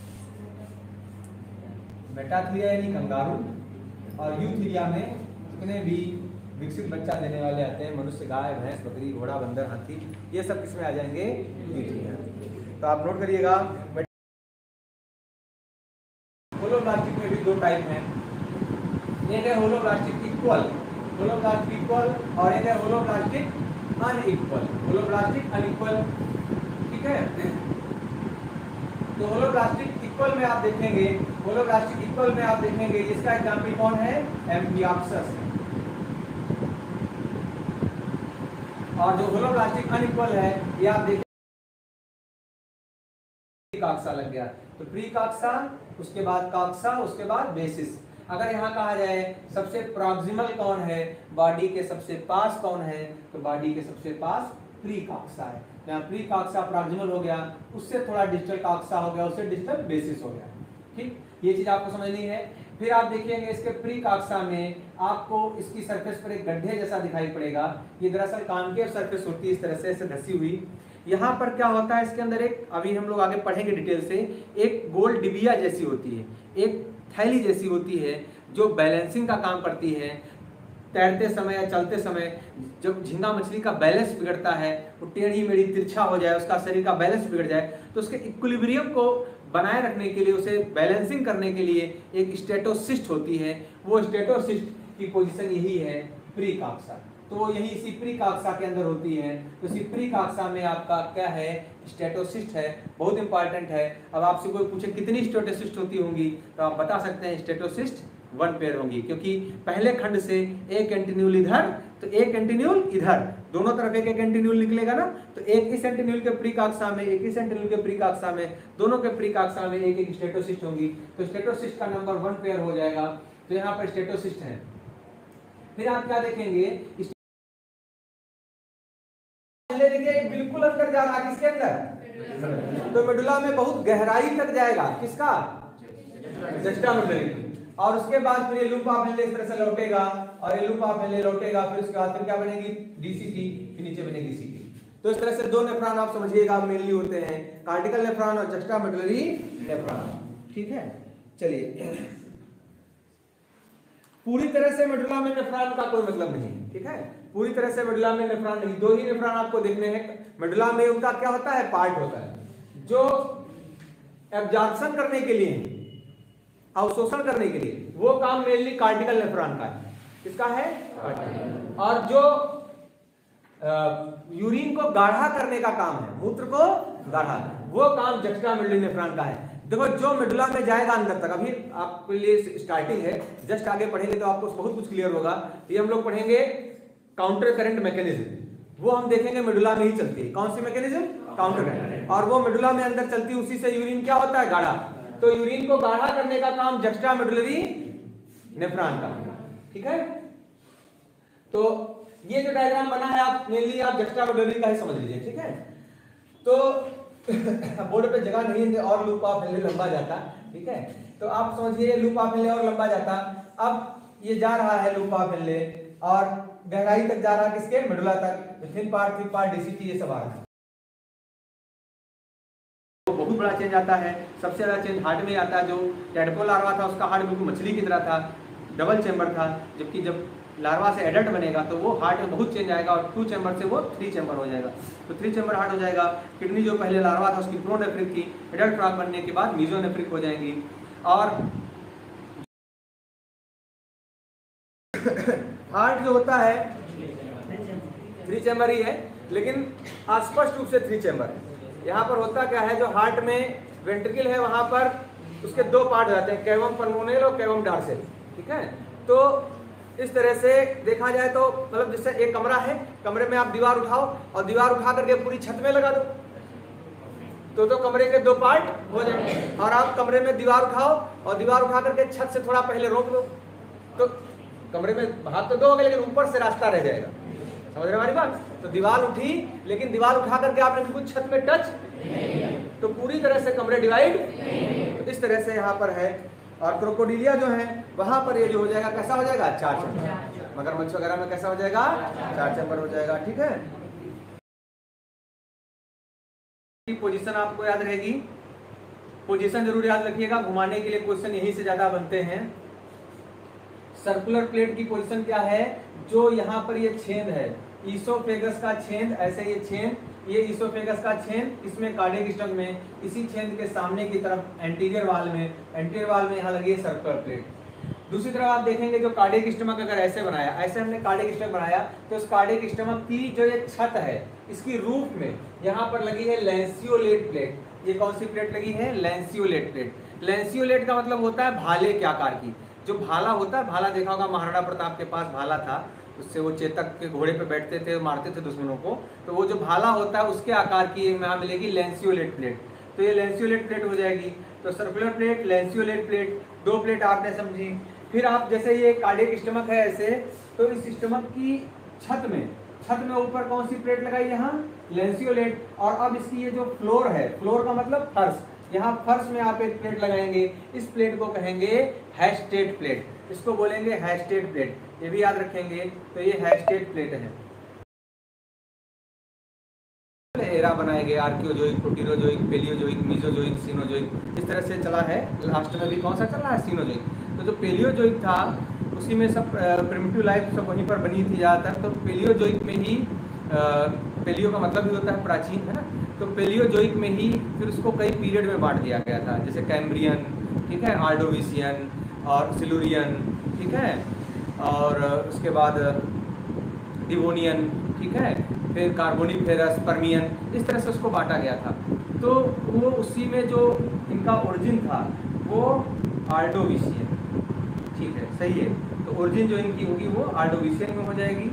मेटाथीरिया यानी कंगारू, और यूथीरिया में जितने भी विकसित बच्चा देने वाले आते हैं, मनुष्य, गाय, भैंस, बकरी, घोड़ा, बंदर, हाथी, ये सब किसमें आ जाएंगे? यूथीरिया। तो आप नोट करिएगा, होलोब्लास्टिक में भी दो टाइप हैं। एक है होलोब्लास्टिक इक्वल, होलोब्लास्टिक इक्वल, और एक है होलोब्लास्टिक अनइक्वल। होलोब्लास्टिक अनइक्वल, ठीक है। तो होलोब्लास्टिक इक्वल में आप देखेंगे, होलोब्लास्टिक इक्वल में आप देखेंगे, इसका एग्जाम्पल कौन है? एम्फिऑक्सस। और जो होलोब्लास्टिक अनइक्वल है, ये आप देखें काक्सा लग गया, तो प्री काक्सा, उसके बाद काक्सा, उसके बाद बेसिस। अगर यहाँ कहा जाए सबसे प्रॉक्सिमल कौन है, बॉडी के सबसे पास कौन है, तो बॉडी के सबसे पास प्री काक्सा है। यहाँ प्री काक्सा प्रॉक्सिमल हो गया, उससे थोड़ा डिस्टल काक्सा हो गया, उससे डिस्टल बेसिस हो गया। ठीक, ये चीज आपको समझनी है। फिर आप देखिएंगे इसके प्री काक्सा में आपको इसकी सरफेस पर एक गड्ढे जैसा दिखाई पड़ेगा। ये दरअसल कॉन्केव सरफेस होती है, इस तरह से ऐसे धसी हुई। यहाँ पर क्या होता है, इसके अंदर एक, अभी हम लोग आगे पढ़ेंगे डिटेल से, एक गोल डिबिया जैसी होती है, एक थैली जैसी होती है जो बैलेंसिंग का काम करती है। तैरते समय या चलते समय जब झींगा मछली का बैलेंस बिगड़ता है, वो टेढ़ी मेढ़ी तिरछा हो जाए, उसका शरीर का बैलेंस बिगड़ जाए, तो उसके इक्विलिब्रियम को बनाए रखने के लिए, उसे बैलेंसिंग करने के लिए एक स्टेटोसिस्ट होती है। वो स्टेटोसिस्ट की पोजीशन यही है प्री काक्सा। तो यही सिप्री कक्षा के अंदर होती है। तो सिप्री कक्षा में आपका क्या है, स्टेटोसिस्ट है, बहुत इंपॉर्टेंट है। अब आपसे कोई पूछे कितनी स्टेटोसिस्ट होती होंगी तो आप बता सकते हैं स्टेटोसिस्ट 1 पेयर होंगी, क्योंकि पहले खंड से एक एंटीन्यूल इधर तो एक एंटीन्यूल इधर, दोनों तरफ एक एक एंटीन्यूल निकलेगा ना, तो एक इस एंटीन्यूल के प्री कक्षा में, एक इस एंटीन्यूल के प्री कक्षा में, दोनों के प्री कक्षा में एक एक स्टेटोसिस्ट होंगी। तो स्टेटोसिस्ट का नंबर 1 पेयर हो जाएगा। तो यहाँ पर स्टेटोसिस्ट है। फिर आप क्या देखेंगे, देखिए बिल्कुल अंदर जा रहा, किसके अंदर, तो मेडुला में बहुत गहराई तक जाएगा, किसका, जस्टा मेडुलरी। और उसके बाद फिर ये लूप ऑफ हेनले इस तरह से लौटेगा और ये लूप ऑफ हेनले लौटेगा। फिर उसके बाद फिर क्या बनेगी, डीसीटी, फिर नीचे बनेगी सीटी। तो इस तरह से 2 नेफ्रॉन आप समझिएगा मेनली होते हैं, कार्टिकल नेफ्रॉन और जस्टा मेडुलरी नेफ्रॉन। ठीक है, चलिए पूरी तरह से मेडुला में नेफ्रॉन का कोई मतलब नहीं, ठीक है, पूरी तरह से मेडुला में नेफ्रॉन नहीं, 2 ही नेफ्रॉन आपको देखने हैं। मेडुला में उनका क्या होता है, पार्ट होता है जो एब्जॉर्प्शन करने के लिए, अवशोषण करने के लिए, वो काम मेनली कार्टिकल नेफ्रॉन का है। किसका है, और जो यूरिन को गाढ़ा करने का काम है, मूत्र को गाढ़ा, वो काम जस्टा मेडुलरी नेफ्रॉन का है। देखो जो मेडुला में जाएगा अंदर तक, अभी आपके लिए स्टार्टिंग है, जस्ट आगे पढ़ेंगे तो आपको बहुत कुछ क्लियर होगा। ये हम लोग पढ़ेंगे काउंटर करंट मैकेनिज्म, वो हम देखेंगे मेडुला में ही चलती है। कौन सी मैकेनिज्म, काउंटर करंट, और वो मेडुला में अंदर चलती है, उसी से यूरिन क्या होता है, गाढ़ा। तो यूरिन को गाढ़ा करने का काम जस्टा मेडुलरी नेफ्रॉन का, ठीक है। तो ये जो डायग्राम बना है आप मेनली आप जस्टा मेडुलरी का ही समझ लीजिए, ठीक है। तो बोर्ड पे जगह नहीं है और लूप ऑफ हेनले लंबा जाता, ठीक है। तो आप समझिए लूप ऑफ हेनले और लंबा जाता। अब ये जा रहा है लूप ऑफ हेनले और गहराई तक जा रहा है, किसके, मेडुला तक। Thin part, thick part, DCT, ये सब आ रहा है। बहुत बड़ा चेंज आता है। सबसे ज्यादा चेंज हार्ट में आता है। जो टेडपोल लार्वा था उसका हार्ट बिल्कुल मछली की तरह था, डबल चैम्बर था, जबकि जब लार्वा से एडल्ट बनेगा तो वो हार्ट में बहुत चेंज आएगा और 2 चैम्बर से वो 3 चैम्बर हो जाएगा। तो 3 चैम्बर हार्ट हो जाएगा। किडनी जो पहले लार्वा था उसकी प्रोनेफ्रिक थी, एडल्ट फ्रॉग बनने के बाद मीजोनेफ्रिक हो जाएंगी। और हार्ट जो होता है 3 चैम्बर ही है, लेकिन स्पष्ट रूप से 3 चैम्बर है। यहाँ पर होता क्या है, जो हार्ट में वेंट्रिकल है वहां पर उसके 2 पार्ट हो जाते हैं, कैवम पल्मोनल और कैवम डॉर्सल, ठीक है। तो इस तरह से देखा जाए तो मतलब जैसे एक कमरा है, कमरे में आप दीवार उठाओ और दीवार उठा करके पूरी छत में लगा दो तो कमरे के 2 पार्ट हो जाएंगे। और आप कमरे में दीवार उठाओ और दीवार उठा करके छत से थोड़ा पहले रोक दो तो कमरे में भाग तो 2 हो गए, लेकिन ऊपर से रास्ता रह जाएगा। समझ रहे हमारी बात। तो दीवार उठी, लेकिन दीवार उठा करके आपने बिल्कुल छत में टच, तो पूरी तरह से कमरे डिवाइड, तो इस तरह से यहाँ पर है। और क्रोकोडिलिया जो है वहां पर ये जो हो जाएगा, कैसा हो जाएगा, 4 चैम्बर। मगरमच्छ वगैरह में कैसा हो जाएगा, 4 चैम्बर हो जाएगा, ठीक है। पोजीशन आपको याद रहेगी, पोजीशन जरूर याद रखिएगा, घुमाने के लिए क्वेश्चन यहीं से ज्यादा बनते हैं। सर्कुलर प्लेट की पोजीशन क्या है, जो यहाँ पर ये छेद है, ईसोफेगस का छेद, ऐसे ये छेद, ये ईसोफेगस का छेद, इसमें कार्डियक स्टमक में, इसी छेद के सामने की तरफ एंटीरियर वाल में यहाँ लगी है सर्कुलर प्लेट। दूसरी तरफ आप देखेंगे जो कार्डियक स्टमक अगर ऐसे बनाया, ऐसे हमने कार्डियक स्टमक बनाया, तो उस कार्डियक स्टमक की जो ये छत है, इसकी रूफ में यहाँ पर लगी है लैंसियोलेट प्लेट। ये कौन सी प्लेट लगी है, लैंसियोलेट प्लेट। लैंसियोलेट का मतलब होता है भाले के आकार की। जो भाला होता है, भाला देखा होगा, महाराणा प्रताप के पास भाला था, उससे वो चेतक के घोड़े पे बैठते थे, मारते थे दुश्मनों को। तो वो जो भाला होता है उसके आकार की यहाँ मिलेगी लैंसियोलेट प्लेट। तो ये लैंसियोलेट प्लेट हो जाएगी। तो circular plate, lanceolate plate, 2 plate आपने समझी। फिर आप जैसे ये कार्डियक स्टमक है ऐसे, तो इस स्टमक की छत में ऊपर कौन सी प्लेट लगाई, यहाँ लैंसियोलेट। और अब इसकी ये जो फ्लोर है, फ्लोर का मतलब फर्श, यहाँ फर्श में आप एक प्लेट लगाएंगे, इस प्लेट को कहेंगे हैस्टेड प्लेट, इसको बोलेंगे हैस्टेड प्लेट, ये भी याद रखेंगे। तो ये हैस्टेड प्लेट है। एरा बनाए गए, Archaeozoic, Proterozoic, Palaeozoic, Mesozoic, Cenozoic, इस तरह से चला है। लास्ट में भी कौन सा चल रहा है, सीनोजोइक। तो जो पेलियोजोइक था उसी में सब प्रिमिटिव लाइफ सब वहीं पर बनी थी ज़्यादातर। तो पेलियोजोइक में ही, पेलियो का मतलब ही होता है प्राचीन, है ना। तो पेलियोजोइक में ही फिर उसको कई पीरियड में बांट दिया गया था, जैसे कैम्ब्रियन, ठीक है, आर्डोविशियन और सिलुरियन, ठीक है। और उसके बाद डिवोनियन, ठीक है, फिर कार्बोनिफेरस, पर्मियन, इस तरह से उसको बांटा गया था। तो वो उसी में जो इनका ओरिजिन था वो आर्डोविशियन, ठीक है, सही है। तो ओरिजिन जो इनकी होगी वो आर्डोविशियन में हो जाएगी।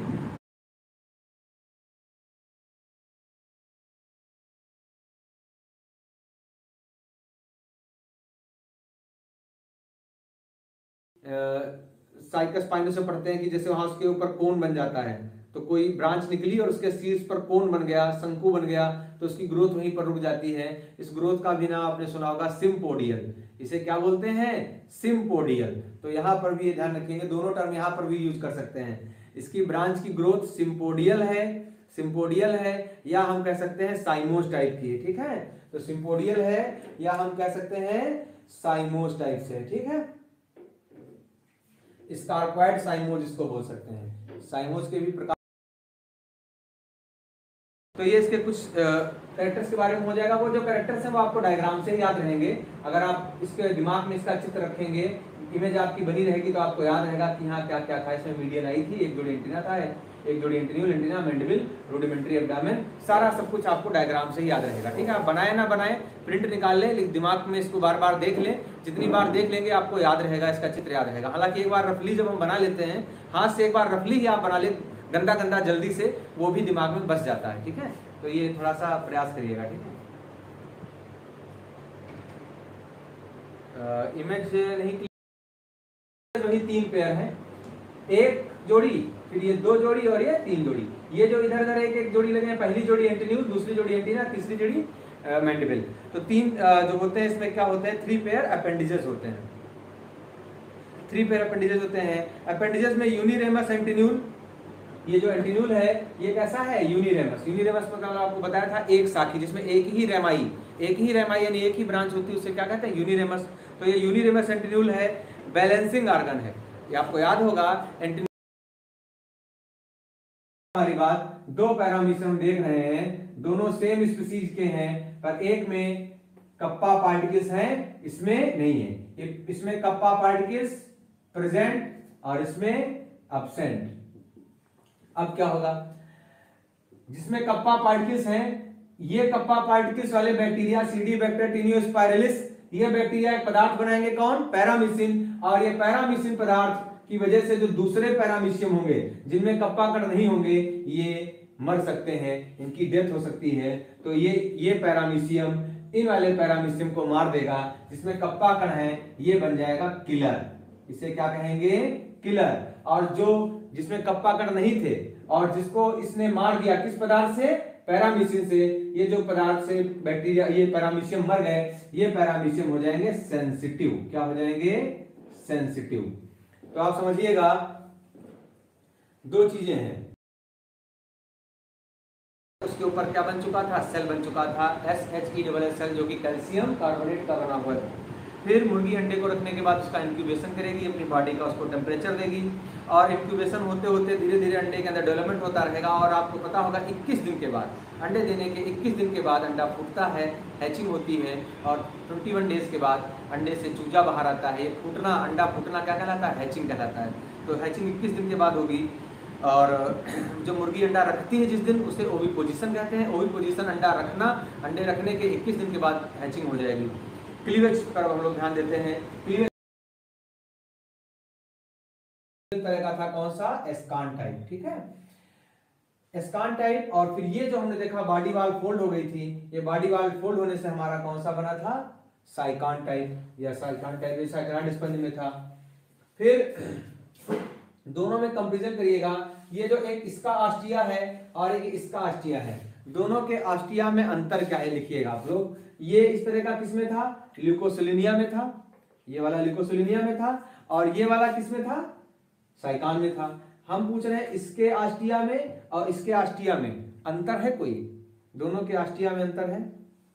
साइकस पाइनो से पढ़ते हैं कि जैसे वहां उसके ऊपर कोन बन जाता है, तो कोई ब्रांच निकली और उसके शीर्ष पर कोन बन गया, शंकु बन गया, तो उसकी ग्रोथ वहीं पर रुक जाती है। इस ग्रोथ का भी नाम आपने सुना होगा सिम्पोडियल। इसे क्या बोलते हैं? सिम्पोडियल। तो यहाँ पर भी ये ध्यान रखेंगे, दोनों टर्म यहाँ पर भी यूज कर सकते हैं। इसकी ब्रांच की ग्रोथ सिम्पोडियल है, सिम्पोडियल है, या हम कह सकते हैं साइमोस टाइप की है, ठीक है। तो सिम्पोडियल है या हम कह सकते हैं साइमोस टाइप से, ठीक है। स्कार्पॉइड साइमोज इसको बोल सकते हैं। साइमोज के भी प्रकार। तो ये इसके कुछ कैरेक्टर्स के बारे में हो जाएगा। वो जो कैरेक्टर्स हैं वो आपको डायग्राम से याद रहेंगे। अगर आप इसके दिमाग में इसका चित्र रखेंगे, इमेज आपकी बनी रहेगी, तो आपको याद रहेगा कि यहाँ क्या क्या था। इसमें मीडियन आई थी, एक जोड़ी एंटीना था, एक जोड़ी antennule antenna, mandible, rudimentary abdomen, सारा सब कुछ आपको डायग्राम से ही याद रहेगा, ठीक है। आप बनाए ना बनाए, प्रिंट निकाल लें, दिमाग में इसको बार बार देख लें। जितनी बार देख लेंगे आपको याद रहेगा, इसका चित्र याद रहेगा। हालांकि एक बार रफली जब हम बना लेते हैं, हाथ से एक बार रफली ही आप बना ले, गंदा गंदा जल्दी से, वो भी दिमाग में बस जाता है, ठीक है। तो ये थोड़ा सा प्रयास करिएगा, ठीक है। इमेज नहीं, जो ही 3 पेयर हैं, एक जोड़ी, फिर ये 2 जोड़ी और ये 3 जोड़ी। ये जो इधर इधर एक एक जोड़ी लगे हैं, पहली जोड़ी एंटीन्यूल, दूसरी जोड़ी एंटीना, तीसरी जोड़ी मैंडिबल। तो 3 जो होते हैं इसमें क्या होते हैं, 3 पेयर अपेंडिजेस होते हैं। 3 पेयर अपेंडिजेस होते हैं। अपेंडिजेस में यूनिरेमस एंटीन्यूल, ये जो एंटीन्यूल है ये कैसा है, यूनिरेमस। यूनिरेमस पर आपको बताया था एक साखी, जिसमें एक ही रेमाई यानी एक ही ब्रांच होती है, उसे क्या कहते हैं, यूनिरेमस। तो ये यूनिरेमस एंटीन्यूल है, बैलेंसिंग ऑर्गन है। ये आपको याद होगा एंटीन्यूल। हमारी बात, 2 पैरामीटर हम देख रहे हैं, दोनों सेम स्पीसीज के हैं, पर एक में कप्पा पार्टिकल्स हैं, इसमें नहीं है। इसमें कप्पा पार्टिकल्स प्रेजेंट और इसमें एब्सेंट। अब क्या होगा, जिसमें कप्पा पार्टिकल्स हैं, ये कप्पा पार्टिकल्स वाले बैक्टीरिया सीडीबैक्टर टीनियोस्पाइरलिस, ये बैक्टीरिया एक पदार्थ बनाएंगे, कौन, पैरामीसिन। और ये पैरामीसिन पदार्थ की वजह से जो दूसरे पैरामीशियम होंगे, जिनमें कप्पा कण नहीं होंगे, ये मर सकते हैं, इनकी डेथ हो सकती है। तो ये पैरामीशियम इन वाले पैरामीशियम को मार देगा। जिसमें कप्पा कण है ये बन जाएगा किलर, इसे क्या कहेंगे, किलर। और जो जिसमें कप्पा कण नहीं थे और जिसको इसने मार दिया, किस पदार्थ से, पैरामीशियम से, ये जो पदार्थ से बैक्टीरिया, ये पैरामीशियम मर गए, ये पैरामीशियम हो जाएंगे सेंसिटिव। क्या हो जाएंगे, सेंसिटिव। तो आप समझिएगा 2 चीजें हैं। उसके ऊपर क्या बन चुका था, सेल बन चुका था, SHE सेल, जो कि कैल्शियम कार्बोनेट का बना हुआ है। फिर मुर्गी अंडे को रखने के बाद उसका इंक्यूबेशन करेगी, अपनी बॉडी का उसको टेम्परेचर देगी, और इंक्यूबेशन होते होते धीरे धीरे अंडे के अंदर डेवलपमेंट होता रहेगा। और आपको पता होगा 21 दिन के बाद, अंडे देने के 21 दिन के बाद अंडा फूटता है, हैचिंग होती है, और 21 डेज के बाद अंडे से चूजा बाहर आता है। ये फूटना, अंडा फूटना क्या कहलाता है, हैचिंग कहलाता है। तो हैचिंग 21 दिन के बाद होगी। और जो मुर्गी अंडा रखती है जिस दिन, उसे ओविपोजिशन कहते हैं। ओविपोजिशन अंडा रखना, अंडे रखने के 21 दिन के बाद हैचिंग हो जाएगी। क्लीवेज पर हम लोग ध्यान देते हैं। क्लीवेज तरह का था, कौन सा, एस्कान टाइप, ठीक है, एस्कान टाइप। और फिर ये जो हमने देखा बॉडी वाल फोल्ड हो गई थी, ये बॉडी वाल फोल्ड होने से हमारा कौन सा बना था, साइकान टाइप, या साइकान टाइप, ये साइकान स्पंज में था। फिर दोनों में कंपैरिजन करिएगा, ये जो एक इसका आस्टिया है और एक इसका आस्टिया है, दोनों के आस्टिया में अंतर क्या है लिखिएगा आप लोग। ये इस तरह का किसमें था, ल्यूकोसिलिनिया में था, ये वाला ल्यूकोसिलिनिया में था, और ये वाला किसमें था, साइकान में था। हम पूछ रहे हैं इसके आस्टिया में और इसके आस्टिया में अंतर है कोई, दोनों के आस्टिया में अंतर है।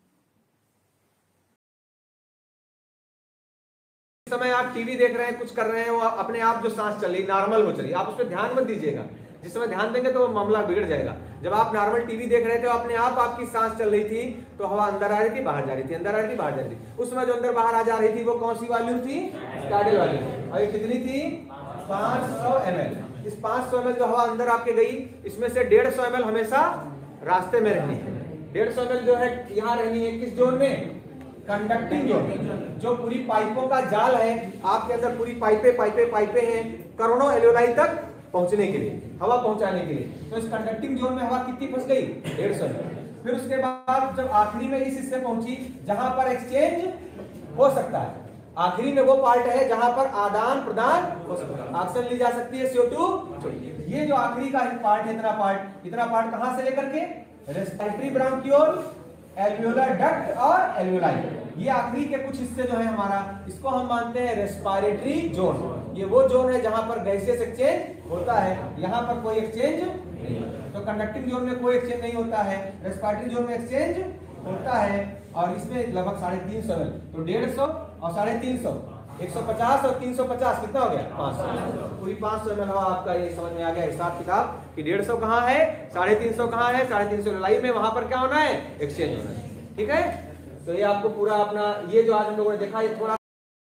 इस समय आप टीवी देख रहे हैं, कुछ कर रहे हैं, वो अपने आप जो सांस चल रही नॉर्मल हो चली, आप उस पर ध्यान मत दीजिएगा। जिस समय ध्यान देंगे तो वो मामला बिगड़ जाएगा। जब आप नॉर्मल टीवी देख रहे थे, अपने आप आपकी सांस चल रही थी, तो हवा अंदर आ रही थी, बाहर जा रही थी, अंदर आ रही थी, बाहर जा रही थी। उस समय जो अंदर बाहर आ जा रही थी वो कौन सी वॉल्यूम थी, स्टार्डल वॉल्यूम। और ये कितनी थी, 500 ml। इस 500 ml जो हवा अंदर आपके गई, इसमें से 150 ml हमेशा रास्ते में रहनी है। 150 ml जो है यहाँ रहनी है किस जोन में? Conducting zone. जो पूरी पाइपों का जाल है आपके अंदर, पूरी पाइपें हैं करोड़ों एल्वेलाई तक पहुंचने के लिए, हवा पहुंचाने के लिए। तो इस कंडक्टिंग जोन में हवा कितनी फंस गई? 150 ml। फिर उसके बाद जब आखिरी में इस हिस्से पहुंची जहां पर एक्सचेंज हो सकता है, आखिरी में वो पार्ट है जहां पर आदान प्रदान हो सकता है, ऑक्सीजन ली जा सकती है, CO2। ये जो आखिरी का पार्ट है, इतना पार्ट कहां से लेकर के? रेस्पिरेटरी ब्रांकियोल, एल्वियोलर डक्ट और एल्वियोलाई। ये आखिरी के कुछ हिस्से जो है हमारा, इसको हम मानते हैं रेस्पिरेटरी जोन। ये वो जोन है जहां पर गैसेस एक्सचेंज होता है, यहां पर कोई एक्सचेंज नहीं। तो कंडक्टिंग जोन में कोई एक्सचेंज नहीं होता है, रेस्पिरेटरी जोन में एक्सचेंज होता है। और इसमें लगभग 350 ml, तो 150 और 350, 150 और 350 कितना हो गया? 500। पूरी 500 ml हवा आपका ये समझ में आ गया हिसाब किताब कि 150 कहाँ है, 350 कहाँ है, 350 एल्वेलाई में, वहां पर क्या होना है? एक्सचेंज होना है। ठीक है, तो ये आपको पूरा अपना ये जो आज हम लोगों ने देखा, ये थोड़ा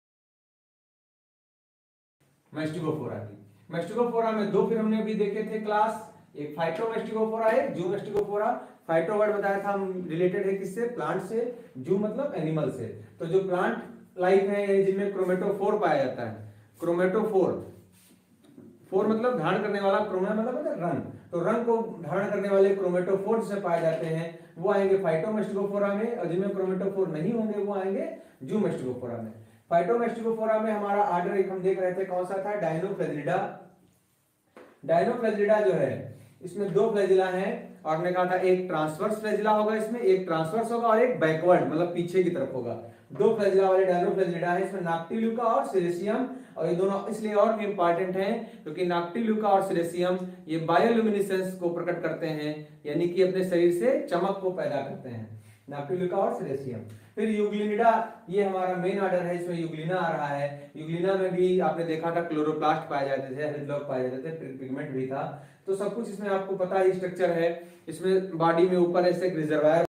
मैस्टिकोफोरा की। मैस्टिकोफोरा में दो फिर हमने अभी देखे थे क्लास, एक फाइटोमैस्टिकोफोरा है, जू मैस्टिकोफोरा। फाइटो वर्ड बताया था हम, रिलेटेड है किससे? प्लांट से। जू मतलब एनिमल से। तो जो प्लांट लाइफ है जिनमें क्रोमेटोफोर पाया जाता है, क्रोमेटोफोर, फोर मतलब धारण करने वाला, क्रोमा मतलब रंग, तो रंग को धारण करने वाले क्रोमेटोफोर से पाए जाते हैं, वो आएंगे फाइटोमैस्टिकोफोरा में। और जिनमें क्रोमेटोफोर नहीं होंगे वो आएंगे जू मैस्टिकोफोरा में। फाइटोमैस्टिकोफोरा में हमारा आर्डर एक हम देख रहे थे, कौन सा था? डायनोफ्लैजिलिडा। डायनोफ्लैजिलिडा जो है इसमें दो फ्लैजिला हैं, और हमने कहा था एक ट्रांसवर्स फ्लैजिला होगा, इसमें एक ट्रांसवर्स होगा और एक बैकवर्ड मतलब पीछे की तरफ होगा। दो फ्लैजिला वाले डायनोफ्लैजिलिडा है, इसमें नाक्टिल्यूका और सिलेसियम। और ये दोनों इसलिए और भी इंपॉर्टेंट हैं क्योंकि नाक्टिल्यूका और सिलेसियम ये बायोल्यूमिनेसेंस को प्रकट करते हैं, यानी कि अपने शरीर से चमक को पैदा करते हैं, नाक्टिल्यूका और सिलेसियम। फिर यूग्लिनिडा, ये हमारा मेन ऑर्डर है, इसमें यूग्लिना आ रहा है। यूग्लिना में भी आपने देखा था क्लोरोप्लास्ट पाए जाते थे, हृदय पाए जाते थे, पिगमेंट भी था। तो सब कुछ इसमें आपको पता ही स्ट्रक्चर है। इसमें बॉडी में ऊपर ऐसे रिजर्वायर